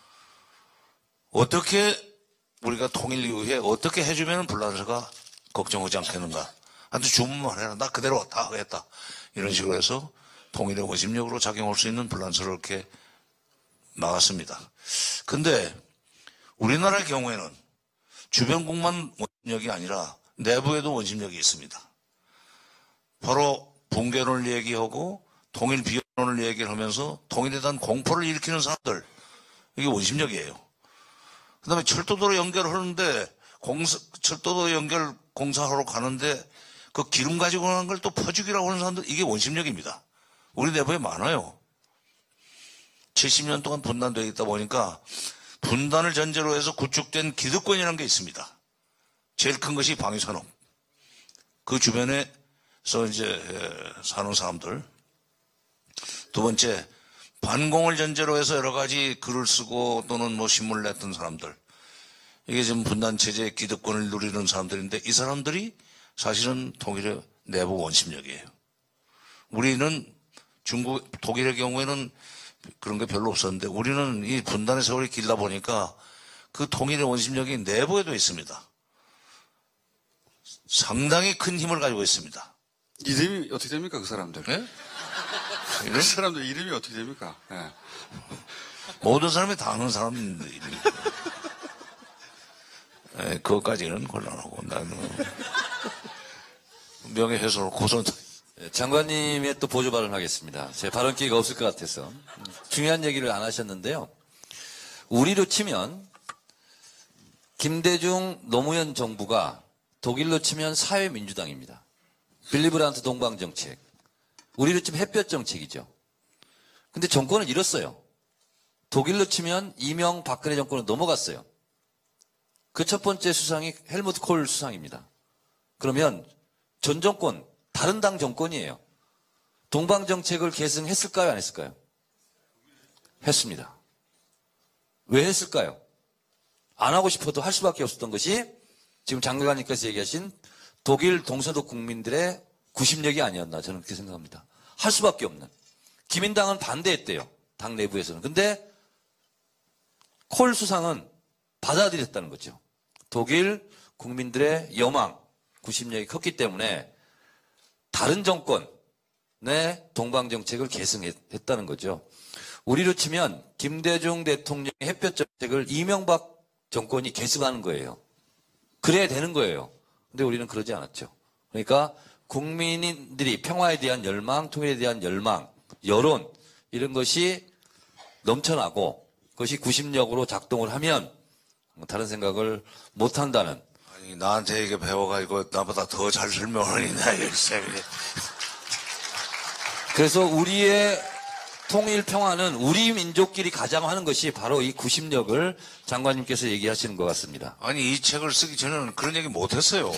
어떻게 우리가 통일 이후에 어떻게 해주면 불란서가 걱정하지 않겠는가. 한테 주문만 해라. 나 그대로 다 하겠다. 이런 식으로 해서 통일의 원심력으로 작용할 수 있는 불란서를 이렇게 막았습니다. 근데 우리나라의 경우에는 주변국만 원심력이 아니라 내부에도 원심력이 있습니다. 바로 붕괴론을 얘기하고 통일 비언론을 얘기를 하면서 통일에 대한 공포를 일으키는 사람들, 이게 원심력이에요. 그 다음에 철도도로 연결하는데 철도도 연결 공사하러 가는데 그 기름 가지고 가는 걸 또 퍼주기라고 하는 사람들, 이게 원심력입니다. 우리 내부에 많아요. 70년 동안 분단되어 있다 보니까 분단을 전제로 해서 구축된 기득권이라는 게 있습니다. 제일 큰 것이 방위산업. 그 주변에서 이제 사는 사람들. 두 번째, 반공을 전제로 해서 여러 가지 글을 쓰고 또는 뭐 신문을 냈던 사람들. 이게 지금 분단체제의 기득권을 누리는 사람들인데 이 사람들이 사실은 독일의 내부 원심력이에요. 우리는 독일의 경우에는 그런 게 별로 없었는데 우리는 이 분단의 세월이 길다 보니까 그 통일의 원심력이 내부에도 있습니다. 상당히 큰 힘을 가지고 있습니다. 이름이 어떻게 됩니까, 그 사람들? 네? 그 사람들 이름이 어떻게 됩니까? 네. 모든 사람이 다 아는 사람인데 이름입니다. 네, 그것까지는 곤란하고 나는 명예훼손을 고소한. 장관님의 또 보조 발언을 하겠습니다. 제 발언 기회가 없을 것 같아서. 중요한 얘기를 안 하셨는데요. 우리로 치면 김대중 노무현 정부가 독일로 치면 사회민주당입니다. 빌리브란트 동방정책. 우리로 치면 햇볕 정책이죠. 근데 정권을 잃었어요. 독일로 치면 이명박근혜 정권은 넘어갔어요. 그 첫 번째 수상이 헬무트 콜 수상입니다. 그러면 전 정권, 다른 당 정권이에요. 동방정책을 계승했을까요? 안 했을까요? 했습니다. 왜 했을까요? 안 하고 싶어도 할 수밖에 없었던 것이 지금 장관님께서 얘기하신 독일 동서독 국민들의 구심력이 아니었나 저는 그렇게 생각합니다. 할 수밖에 없는. 기민당은 반대했대요. 당 내부에서는. 근데 콜 수상은 받아들였다는 거죠. 독일 국민들의 여망, 구심력이 컸기 때문에 다른 정권의 동방정책을 계승했다는 거죠. 우리로 치면 김대중 대통령의 햇볕 정책을 이명박 정권이 계승하는 거예요. 그래야 되는 거예요. 근데 우리는 그러지 않았죠. 그러니까 국민들이 평화에 대한 열망, 통일에 대한 열망, 여론 이런 것이 넘쳐나고 그것이 구심력으로 작동을 하면 다른 생각을 못한다는. 아니, 나한테 이게 배워가지고 나보다 더 잘 설명하니 나 열심히. 그래서 우리의 통일 평화는 우리 민족끼리 가장 하는 것이 바로 이 구심력을 장관님께서 얘기하시는 것 같습니다. 아니, 이 책을 쓰기 전에는 그런 얘기 못했어요.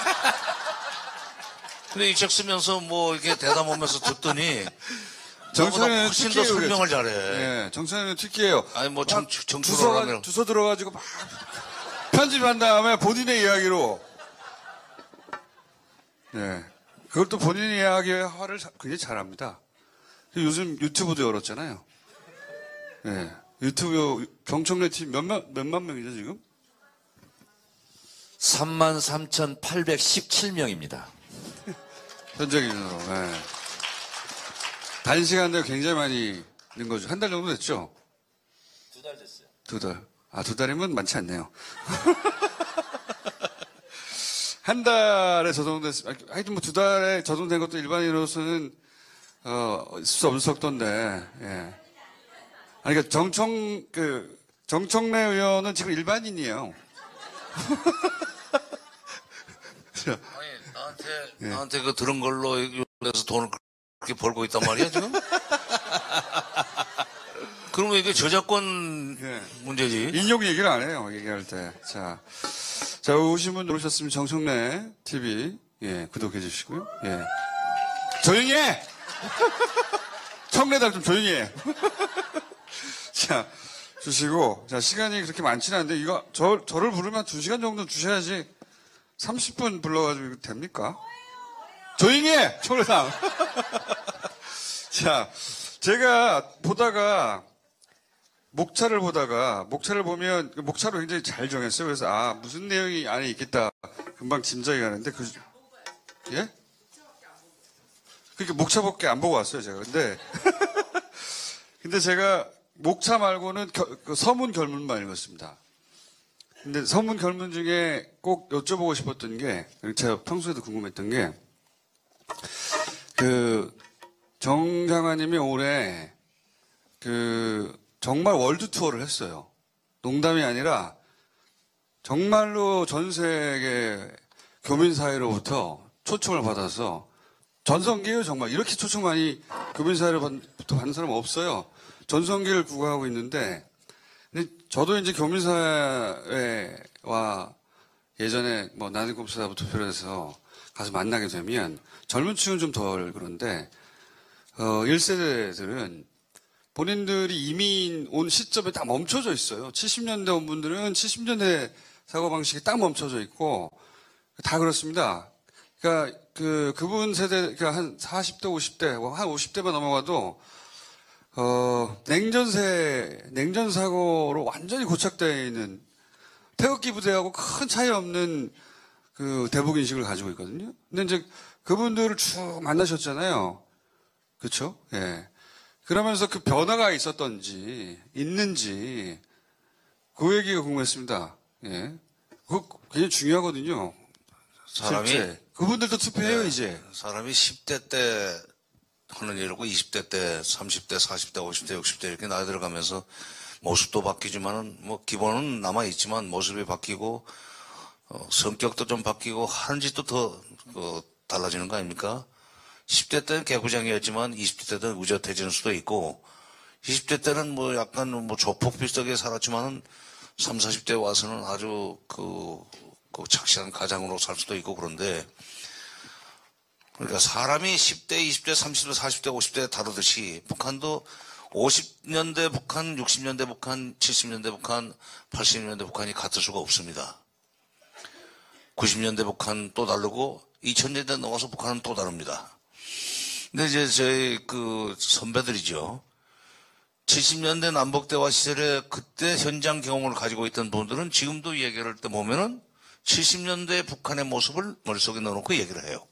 근데 이 책 쓰면서 뭐 이렇게 대담하면서 듣더니 정선이는 훨씬 더 설명을 잘해. 네, 정선이는 특이해요. 아니 뭐 정치로 하면 주소 들어가지고 막 편집한 다음에 본인의 이야기로. 네, 그걸 또 본인의 이야기화를 굉장히 잘합니다. 요즘 유튜브도 열었잖아요. 네, 유튜브 경청래 팀 몇만 명이죠 지금? 33,817명입니다. 현재 기준으로. 네. 단시간 내에 굉장히 많이 는 거죠. 한 달 정도 됐죠? 2달 됐어요. 2달. 아, 2달이면 많지 않네요. 한 달에 하여튼 뭐 2달에 저동된 것도 일반인으로서는, 있을 수 없을 속도인데, 예. 아니, 그러니까 정청래 의원은 지금 일반인이에요. 아니, 나한테 그 들은 걸로 해서 돈을 그렇게 벌고 있단 말이야, 지금? 그러면 이게 저작권 예. 문제지. 인용 얘기를 안 해요, 얘기할 때. 자, 오신 분 오셨으면 정청래 TV, 예, 구독해 주시고요. 예. 조용히 해! 청래달 좀 조용히 해. 자, 주시고, 자, 시간이 그렇게 많지는 않은데, 이거, 저를 부르면 2시간 정도 주셔야지 30분 불러가지고 이거 됩니까? 조용히 해! 청래상! 자, 제가 보다가, 목차를 보면, 목차로 굉장히 잘 정했어요. 그래서, 무슨 내용이 안에 있겠다. 금방 짐작이 가는데, 예? 그러니까 목차밖에 안 보고 왔어요, 제가. 근데 제가 목차 말고는 그 서문 결문만 읽었습니다. 근데 서문 결문 중에 꼭 여쭤보고 싶었던 게, 제가 평소에도 궁금했던 게, 정장관님이 올해, 정말 월드 투어를 했어요. 농담이 아니라, 정말로 전 세계 교민사회로부터 초청을 받아서, 전성기예요, 정말. 이렇게 초청 많이 교민사회로부터 받는 사람 없어요. 전성기를 구가하고 있는데, 근데 저도 이제 교민사회와 예전에 뭐 나는꼼수사부 투표를 해서 가서 만나게 되면 젊은 층은 좀 덜 그런데, 1세대들은 본인들이 이민 온 시점에 다 멈춰져 있어요. 70년대 온 분들은 70년대 사고방식이 딱 멈춰져 있고, 다 그렇습니다. 그러니까 그분 세대, 그러니까 한 40대, 50대, 한 50대만 넘어가도, 냉전 사고로 완전히 고착되어 있는 태극기 부대하고 큰 차이 없는 대북 인식을 가지고 있거든요. 근데 이제 그분들을 쭉 만나셨잖아요. 그쵸? 예. 그러면서 그 변화가 있는지, 그 얘기가 궁금했습니다. 예. 그거 굉장히 중요하거든요. 사람이 실제. 그분들도 투표해요, 이제. 사람이 10대 때 하는 일이고 20대 때, 30대, 40대, 50대, 60대 이렇게 나이 들어가면서 모습도 바뀌지만은 뭐 기본은 남아 있지만 모습이 바뀌고 성격도 좀 바뀌고 하는 짓도 더 달라지는 거 아닙니까? 10대 때는 개구장이었지만 20대 때는 의젓해지는 수도 있고 20대 때는 뭐 약간 뭐 조폭 비슷하게 살았지만은 30, 40대 와서는 아주 착실한 가장으로 살 수도 있고 그런데 그러니까 사람이 10대, 20대, 30대, 40대, 50대 다르듯이 북한도 50년대 북한, 60년대 북한, 70년대 북한, 80년대 북한이 같을 수가 없습니다. 90년대 북한 또 다르고 2000년대 넘어서 북한은 또 다릅니다. 근데 이제 저희 선배들이죠. 70년대 남북대화 시절에 그때 현장 경험을 가지고 있던 분들은 지금도 얘기할 때 보면은 70년대 북한의 모습을 머릿속에 넣어놓고 얘기를 해요.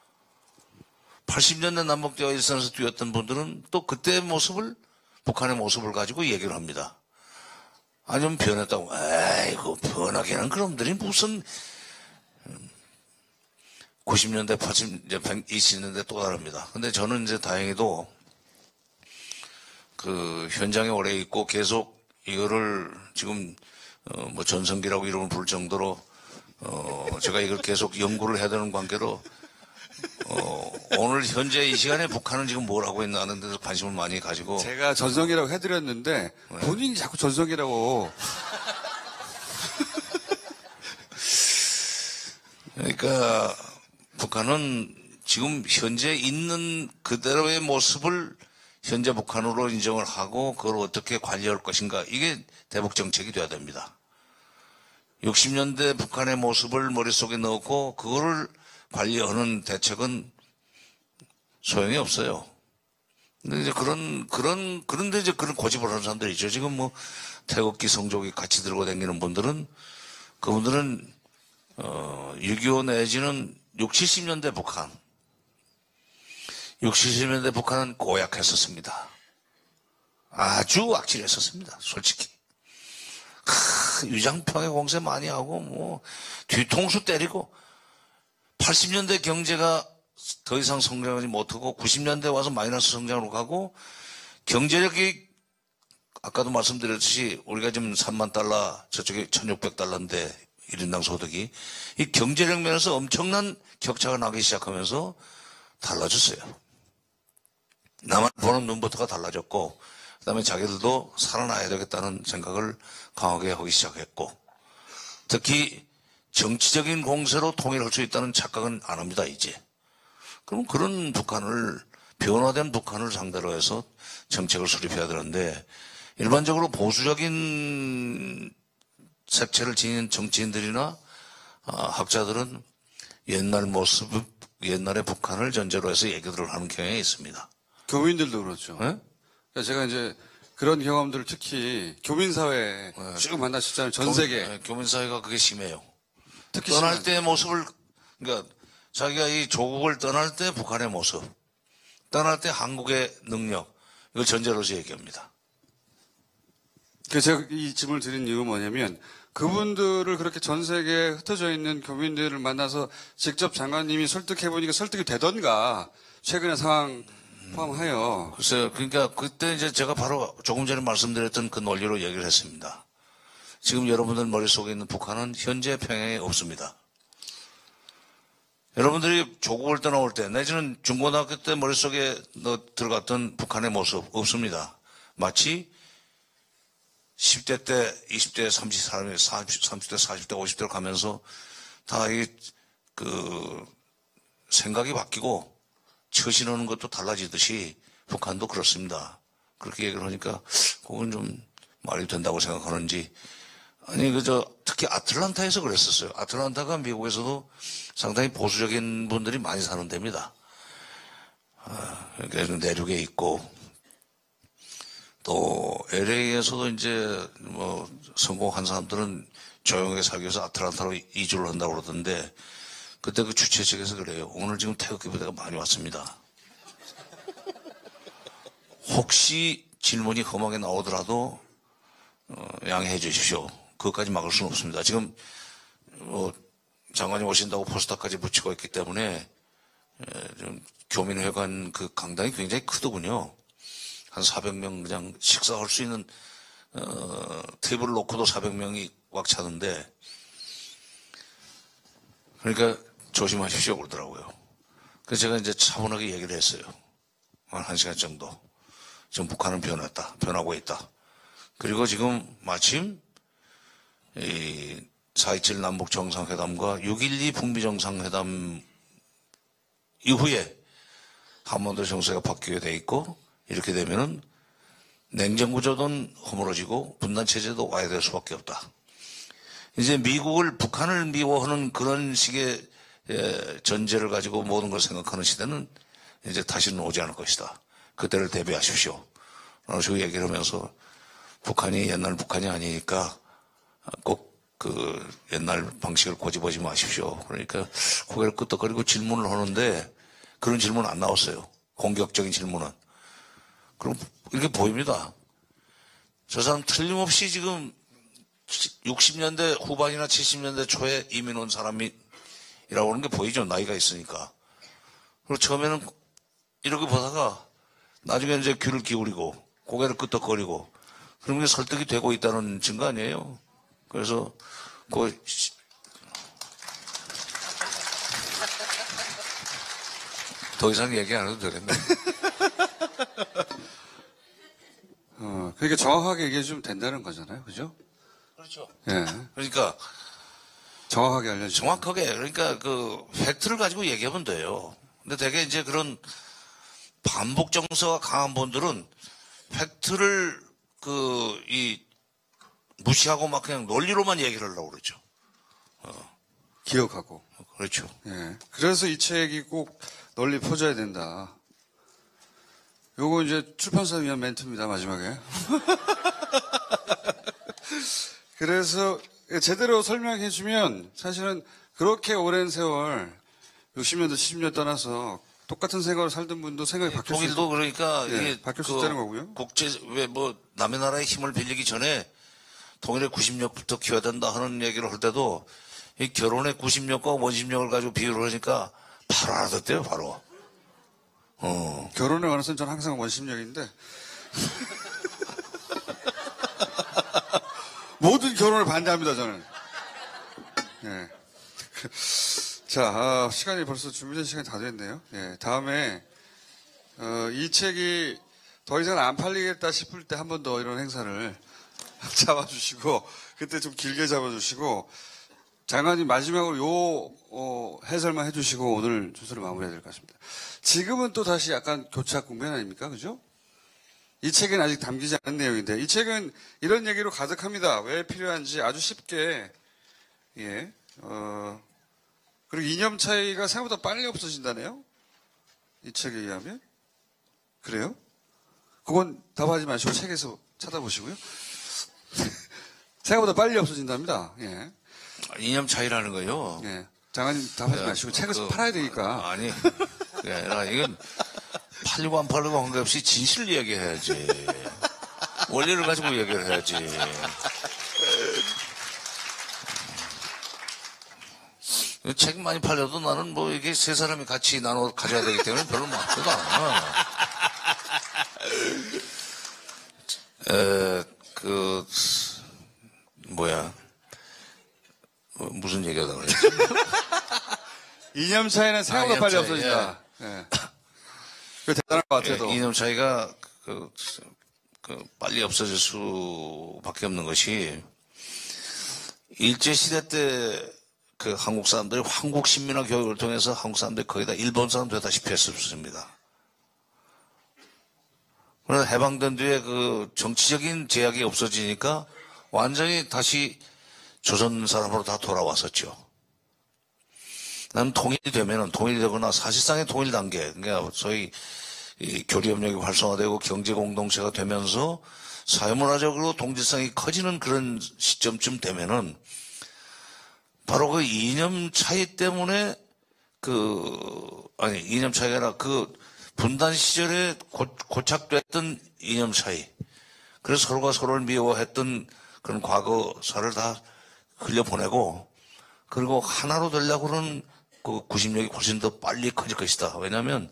80년대 남북대화 일선에서 뛰었던 분들은 또 그때의 모습을, 북한의 모습을 가지고 얘기를 합니다. 아니면 변했다고, 에이구, 변하기는 그놈들이 무슨, 90년대, 80년대, 20년대 또 다릅니다. 근데 저는 이제 다행히도 현장에 오래 있고 계속 이거를 지금, 뭐 전성기라고 이름을 부를 정도로, 제가 이걸 계속 연구를 해야 되는 관계로, 오늘 현재 이 시간에 북한은 지금 뭘 하고 있나 하는 데서 관심을 많이 가지고. 제가 전성기라고 해드렸는데, 본인이 자꾸 전성기라고. 그러니까, 북한은 지금 현재 있는 그대로의 모습을 현재 북한으로 인정을 하고, 그걸 어떻게 관리할 것인가. 이게 대북 정책이 돼야 됩니다. 60년대 북한의 모습을 머릿속에 넣고, 그거를 관리하는 대책은 소용이 없어요. 근데 이제 그런데 이제 그런 고집을 하는 사람들이 있죠. 지금 뭐, 태극기 성조기 같이 들고 다니는 분들은, 그분들은, 6.25 내지는 60, 70년대 북한. 60, 70년대 북한은 고약했었습니다. 아주 악질했었습니다. 솔직히. 위장평의 공세 많이 하고, 뭐, 뒤통수 때리고, 80년대 경제가 더 이상 성장하지 못하고 90년대 와서 마이너스 성장으로 가고 경제력이 아까도 말씀드렸듯이 우리가 지금 3만 달러 저쪽에 1600달러인데 1인당 소득이 이 경제력 면에서 엄청난 격차가 나기 시작하면서 달라졌어요. 나만 보는 눈부터가 달라졌고 그다음에 자기들도 살아나야 되겠다는 생각을 강하게 하기 시작했고, 특히 정치적인 공세로 통일할 수 있다는 착각은 안 합니다, 이제. 그럼 그런 북한을, 변화된 북한을 상대로 해서 정책을 수립해야 되는데, 일반적으로 보수적인 색채를 지닌 정치인들이나 학자들은 옛날 모습, 옛날의 북한을 전제로 해서 얘기들을 하는 경향이 있습니다. 교민들도 그렇죠. 네? 그러니까 제가 이제 그런 경험들을 특히 교민사회에 쭉 만나셨잖아요. 전 세계. 교민사회가 그게 심해요. 특히 떠날 심한- 때의 모습을, 그러니까 자기가 이 조국을 떠날 때 북한의 모습, 떠날 때 한국의 능력, 이걸 전제로서 얘기합니다. 그래서 제가 이 질문을 드린 이유가 뭐냐면 그분들을 그렇게 전 세계에 흩어져 있는 교민들을 만나서 직접 장관님이 설득해보니까 설득이 되던가 최근의 상황 포함하여 글쎄요. 그러니까 그때 이제 제가 바로 조금 전에 말씀드렸던 그 논리로 얘기를 했습니다. 지금 여러분들 머릿속에 있는 북한은 현재 평양에 없습니다. 여러분들이 조국을 떠나올 때 내지는 중고등학교 때 머릿속에 들어갔던 북한의 모습 없습니다. 마치 10대 때, 20대, 30대, 40대, 50대로 가면서 다 생각이 바뀌고 처신하는 것도 달라지듯이 북한도 그렇습니다. 그렇게 얘기를 하니까 그건 좀 말이 된다고 생각하는지. 아니, 특히 아틀란타에서 그랬었어요. 아틀란타가 미국에서도 상당히 보수적인 분들이 많이 사는 데입니다. 그러니까 내륙에 있고, 또 LA에서도 이제 성공한 사람들은 조용하게 살기 위해서 아틀란타로 이주를 한다고 그러던데, 그때 그 주최 측에서 그래요. 오늘 지금 태극기 부대가 많이 왔습니다. 혹시 질문이 험하게 나오더라도 양해해 주십시오. 그것까지 막을 수는 없습니다. 지금 장관이 오신다고 포스터까지 붙이고 있기 때문에 좀 교민회관 그 강당이 굉장히 크더군요. 한 400명 그냥 식사할 수 있는 테이블을 놓고도 400명이 꽉 차는데, 그러니까 조심하십시오 그러더라고요. 그래서 제가 이제 차분하게 얘기를 했어요. 한 1시간 정도. 지금 북한은 변하고 있다. 그리고 지금 마침 이 4.27 남북 정상회담과 6.12 북미 정상회담 이후에 한반도 정세가 바뀌게 돼 있고, 이렇게 되면은 냉전 구조는 허물어지고 분단 체제도 와야 될 수밖에 없다. 이제 북한을 미워하는 그런 식의 전제를 가지고 모든 걸 생각하는 시대는 이제 다시는 오지 않을 것이다. 그때를 대비하십시오. 라고 얘기를 하면서 북한이 옛날 북한이 아니니까 꼭 그 옛날 방식을 고집하지 마십시오. 그러니까 고개를 끄덕거리고 질문을 하는데 그런 질문 안 나왔어요. 공격적인 질문은. 그럼 이렇게 보입니다. 저 사람 틀림없이 지금 60년대 후반이나 70년대 초에 이민 온 사람이라고 하는 게 보이죠. 나이가 있으니까. 그리고 처음에는 이렇게 보다가 나중에 이제 귀를 기울이고 고개를 끄덕거리고 그런 게 설득이 되고 있다는 증거 아니에요. 그래서 더 이상 얘기 안 해도 되겠네. 그러니까 정확하게 얘기해 주면 된다는 거잖아요. 그죠? 그렇죠. 예. 그러니까 정확하게 알려주세요. 정확하게, 그러니까 그 팩트를 가지고 얘기하면 돼요. 근데 되게 이제 그런 반복 정서가 강한 분들은 팩트를 무시하고 막 그냥 논리로만 얘기를 하려고 그러죠. 기억하고. 그렇죠. 예. 그래서 이 책이 꼭 널리 퍼져야 된다. 요거 이제 출판사 위한 멘트입니다, 마지막에. 그래서 제대로 설명해주면 사실은 그렇게 오랜 세월, 60년도, 70년 떠나서 똑같은 생활을 살던 분도 생각이 바뀔 수 통일도 있고. 그러니까 예, 이게 바뀔 수 있다는 거고요. 남의 나라의 힘을 빌리기 전에 통일의 90년부터 키워야 된다 하는 얘기를 할 때도 이 결혼의 90년과 원심력을 가지고 비유를 하니까 바로 알아듣대요, 바로. 결혼에 관해서는 저는 항상 원심력인데. 모든 결혼을 반대합니다, 저는. 예. 자, 시간이 벌써 준비된 시간이 다 됐네요. 예, 다음에, 이 책이 더 이상 안 팔리겠다 싶을 때 한 번 더 이런 행사를 잡아주시고 그때 좀 길게 잡아주시고 장관님 마지막으로 요 해설만 해주시고 오늘 조서를 마무리해야 될 것 같습니다. 지금은 또 다시 약간 교착 국면 아닙니까? 그죠? 이 책은 아직 담기지 않은 내용인데 이 책은 이런 얘기로 가득합니다. 왜 필요한지 아주 쉽게 예 그리고 이념 차이가 생각보다 빨리 없어진다네요. 이 책에 의하면 그래요? 그건 답하지 마시고 책에서 찾아보시고요. 생각보다 빨리 없어진답니다. 예. 이념 차이라는 거요. 예. 장관님 답하지 마시고 책에서 팔아야 되니까. 아니, 그게 아니라 이건 팔리고 안 팔리고 한 게 없이 진실을 얘기해야지. 원리를 가지고 얘기를 해야지. 책 많이 팔려도 나는 뭐 이게 세 사람이 같이 나눠 가져야 되기 때문에 별로 많지도 않아. 무슨 얘기하다 그랬지? 이념 차이는 생각보다 이념 빨리 차이, 없어진다. 예. 그 대단한 것 같아도. 이념 차이가 빨리 없어질 수밖에 없는 것이 일제시대 때 그 한국 사람들이 한국 신민화 교육을 통해서 한국 사람들이 거의 다 일본 사람 되다시피 했습니다. 그러나 해방된 뒤에 그 정치적인 제약이 없어지니까 완전히 다시 조선 사람으로 다 돌아왔었죠. 나는 통일이 되거나 사실상의 통일 단계, 그러니까 소위 이 교류협력이 활성화되고 경제 공동체가 되면서 사회문화적으로 동질성이 커지는 그런 시점쯤 되면은 바로 그 이념 차이 때문에 이념 차이가 아니라 그 분단 시절에 고착됐던 이념 차이. 그래서 서로가 서로를 미워했던 그런 과거사를 다 흘려보내고, 그리고 하나로 되려고 그러는 그 구심력이 훨씬 더 빨리 커질 것이다. 왜냐하면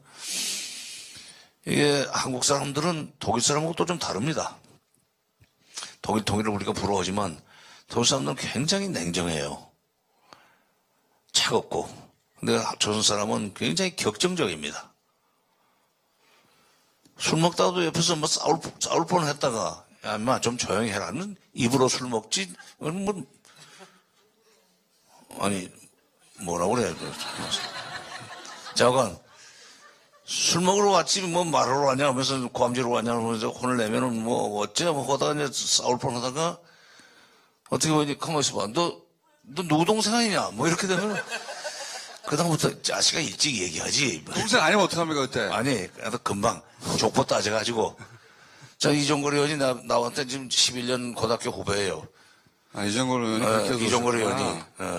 이게 한국 사람들은 독일 사람하고 또 좀 다릅니다. 독일 통일을 우리가 부러워하지만 독일 사람들은 굉장히 냉정해요. 차갑고. 근데 조선 사람은 굉장히 격정적입니다. 술 먹다가도 옆에서 뭐 싸울 뻔 했다가, 야, 인마 좀 조용히 해라. 입으로 술 먹지? 아니, 뭐라고 그래. 장관, 술 먹으러 왔지, 뭐 말하러 왔냐 하면서, 고함지러 왔냐 하면서 혼을 내면은 뭐, 어째, 뭐 하다가 이제 싸울 뻔 하다가, 어떻게 보니, 가만히 있어봐. 너 누구 동생 아니냐? 뭐 이렇게 되면, 그다음부터 자식아 일찍 얘기하지. 동생 아니면 어떡합니까, 그때? 아니, 나도 금방 족보 따져가지고. 저 이종걸 의원이 나한테 지금 11년 고등학교 후배예요. 아, 이종걸 의원이? 이종걸 의원이.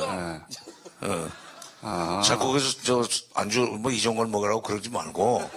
자꾸 거기서 안주, 이종걸 먹으라고 그러지 말고.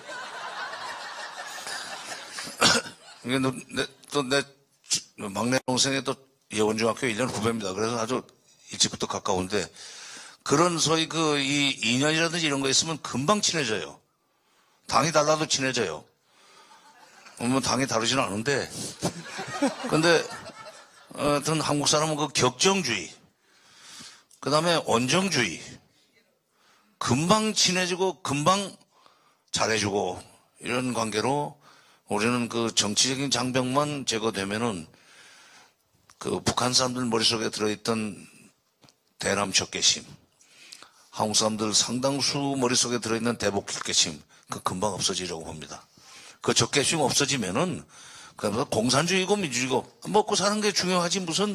이게 내 막내 동생이 또 예원중학교 1년 후배입니다. 그래서 아주 일찍부터 가까운데, 그런 소위 이 인연이라든지 이런 거 있으면 금방 친해져요. 당이 달라도 친해져요. 뭐 당이 다르지는 않은데. 근데, 하여튼 한국 사람은 그 격정주의, 그 다음에 온정주의, 금방 친해지고 금방 잘해주고 이런 관계로 우리는 그 정치적인 장벽만 제거되면은 그 북한 사람들 머릿속에 들어있던 대남 적개심, 한국 사람들 상당수 머릿속에 들어있는 대북 적개심, 그 금방 없어지려고 봅니다. 그 적개심 없어지면은 그래서 공산주의고 민주주의고 먹고 사는 게 중요하지 무슨.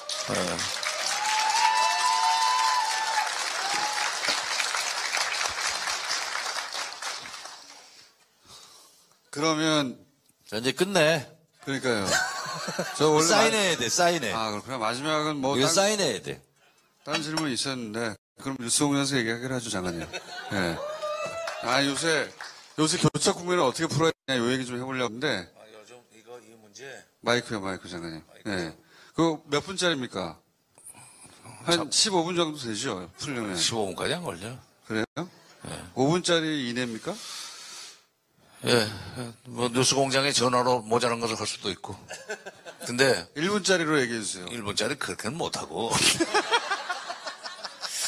그러면 자, 이제 끝내. 그러니까요. 저 원래 사인해야 돼, 사인해. 아, 그렇구나. 마지막은 뭐 이거 사인해야 돼. 다른 질문이 있었는데 그럼 뉴스 오면서 얘기하기로 하죠, 장관님. 예. 아, 요새 교착 국면을 어떻게 풀어야 되냐 요 얘기 좀 해보려고 하는데. 요즘 이 문제. 마이크 장관님. 예. 그거 몇 분짜리입니까? 한 15분 정도 되죠, 풀려면. 15분까지 안 걸려. 그래요? 네. 5분짜리 이내입니까? 예, 뭐 뉴스 공장에 전화로 모자란 것을 할 수도 있고. 근데 1분짜리로 얘기해 주세요. 1분짜리 그렇게는 못하고.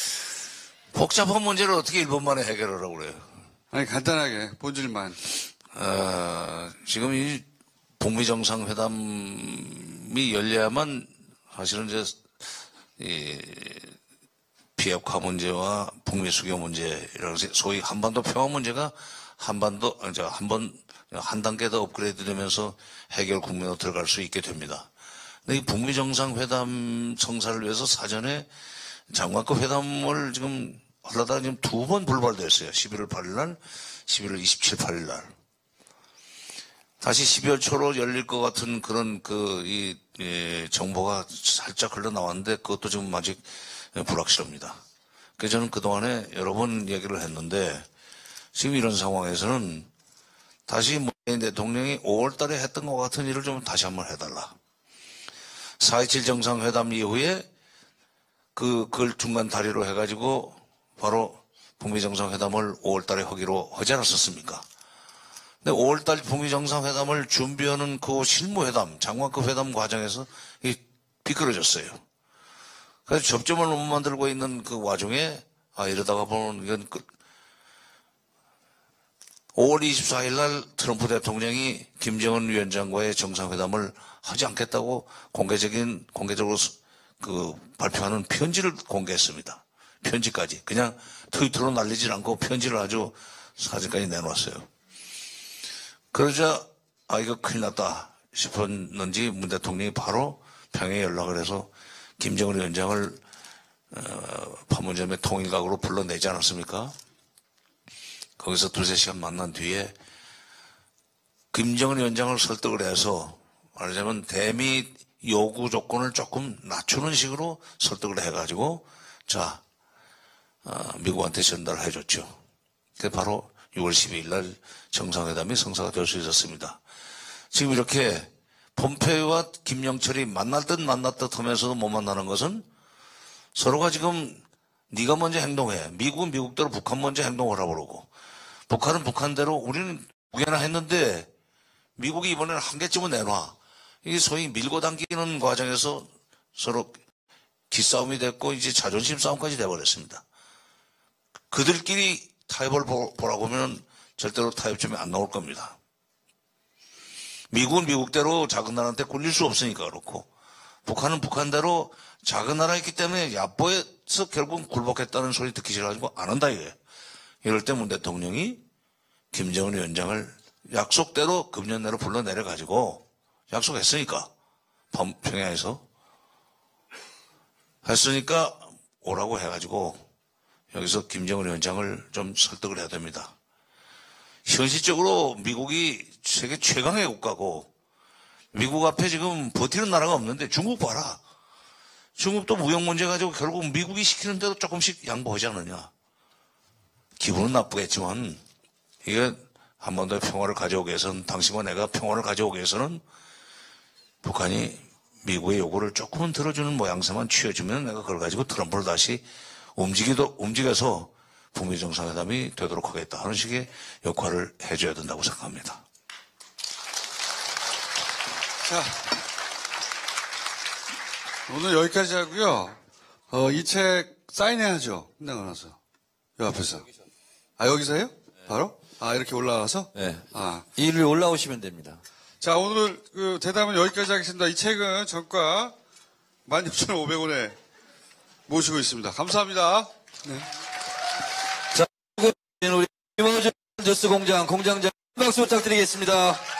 복잡한 문제를 어떻게 1분 만에 해결하라고 그래요. 아니, 간단하게 본질만. 지금 이 북미 정상회담이 열려야만 사실은 이제 이 비핵화 문제와 북미 수교 문제, 이런 소위 한반도 평화 문제가 한 단계 더 업그레이드 되면서 해결 국면으로 들어갈 수 있게 됩니다. 근데 이 북미 정상회담 성사를 위해서 사전에 장관급 회담을 지금 하려다가 지금 2번 불발됐어요. 11월 8일 날, 11월 27, 8일 날. 다시 12월 초로 열릴 것 같은 그런 정보가 살짝 흘러나왔는데 그것도 지금 아직 불확실합니다. 그래서 저는 그동안에 여러 번 얘기를 했는데 지금 이런 상황에서는 다시 문재인 대통령이 5월 달에 했던 것 같은 일을 좀 다시 한번 해달라. 4.27 정상회담 이후에 그걸 중간 다리로 해가지고 바로 북미 정상회담을 5월 달에 하기로 하지 않았었습니까? 근데 5월 달 북미 정상회담을 준비하는 그 실무회담, 장관급 회담 과정에서 비끄러졌어요. 그래서 접점을 못 만들고 있는 그 와중에 이러다가 보면 이건 5월 24일 날 트럼프 대통령이 김정은 위원장과의 정상회담을 하지 않겠다고 공개적으로 발표하는 편지를 공개했습니다. 편지까지. 그냥 트위터로 날리질 않고 편지를 아주 사진까지 내놓았어요. 그러자 이거 큰일 났다 싶었는지 문 대통령이 바로 평양에 연락을 해서 김정은 위원장을 판문점의 통일각으로 불러내지 않았습니까? 거기서 2-3시간 만난 뒤에 김정은 위원장을 설득을 해서 말하자면 대미 요구 조건을 조금 낮추는 식으로 설득을 해가지고 미국한테 전달을 해줬죠. 그게 바로 6월 12일 날 정상회담이 성사가 될 수 있었습니다. 지금 이렇게 폼페이오와 김영철이 만날 듯 하면서도 못 만나는 것은 서로가 지금 네가 먼저 행동해. 미국은 미국대로 북한 먼저 행동하라고 그러고 북한은 북한대로 우리는 2개나 했는데 미국이 이번에는 1개쯤은 내놔. 이게 소위 밀고 당기는 과정에서 서로 기싸움이 됐고 이제 자존심 싸움까지 돼버렸습니다. 그들끼리 타협을 보라고 하면 절대로 타협점이 안 나올 겁니다. 미국은 미국대로 작은 나라한테 꿀릴 수 없으니까 그렇고 북한은 북한대로 작은 나라였기 때문에 야보에서 결국 굴복했다는 소리 듣기 싫어가지고 안 한다 이거예요. 이럴 때 문 대통령이 김정은 위원장을 약속대로 금년 내로 불러내려가지고 약속했으니까 평양에서 했으니까 오라고 해가지고 여기서 김정은 위원장을 좀 설득을 해야 됩니다. 현실적으로 미국이 세계 최강의 국가고 미국 앞에 지금 버티는 나라가 없는데 중국 봐라. 중국도 무역 문제 가지고 결국 미국이 시키는 대로 조금씩 양보하지 않느냐. 기분은 나쁘겠지만 이게 한반도의 평화를 가져오기 위해서는 당신과 내가 평화를 가져오기 위해서는 북한이 미국의 요구를 조금은 들어주는 모양새만 취해주면 내가 그걸 가지고 트럼프를 다시 움직여서 북미 정상회담이 되도록 하겠다 하는 식의 역할을 해줘야 된다고 생각합니다. 자, 오늘 여기까지 하고요. 이 책 사인해야죠. 끝나고 나서. 요 앞에서. 여기서요? 바로? 이렇게 올라와서? 네. 이리 올라오시면 됩니다. 자, 오늘 대담은 여기까지 하겠습니다. 이 책은 정가 16,500원에 모시고 있습니다. 감사합니다. 네. 자, 우리 이모저 뉴스 공장장 박수 부탁드리겠습니다.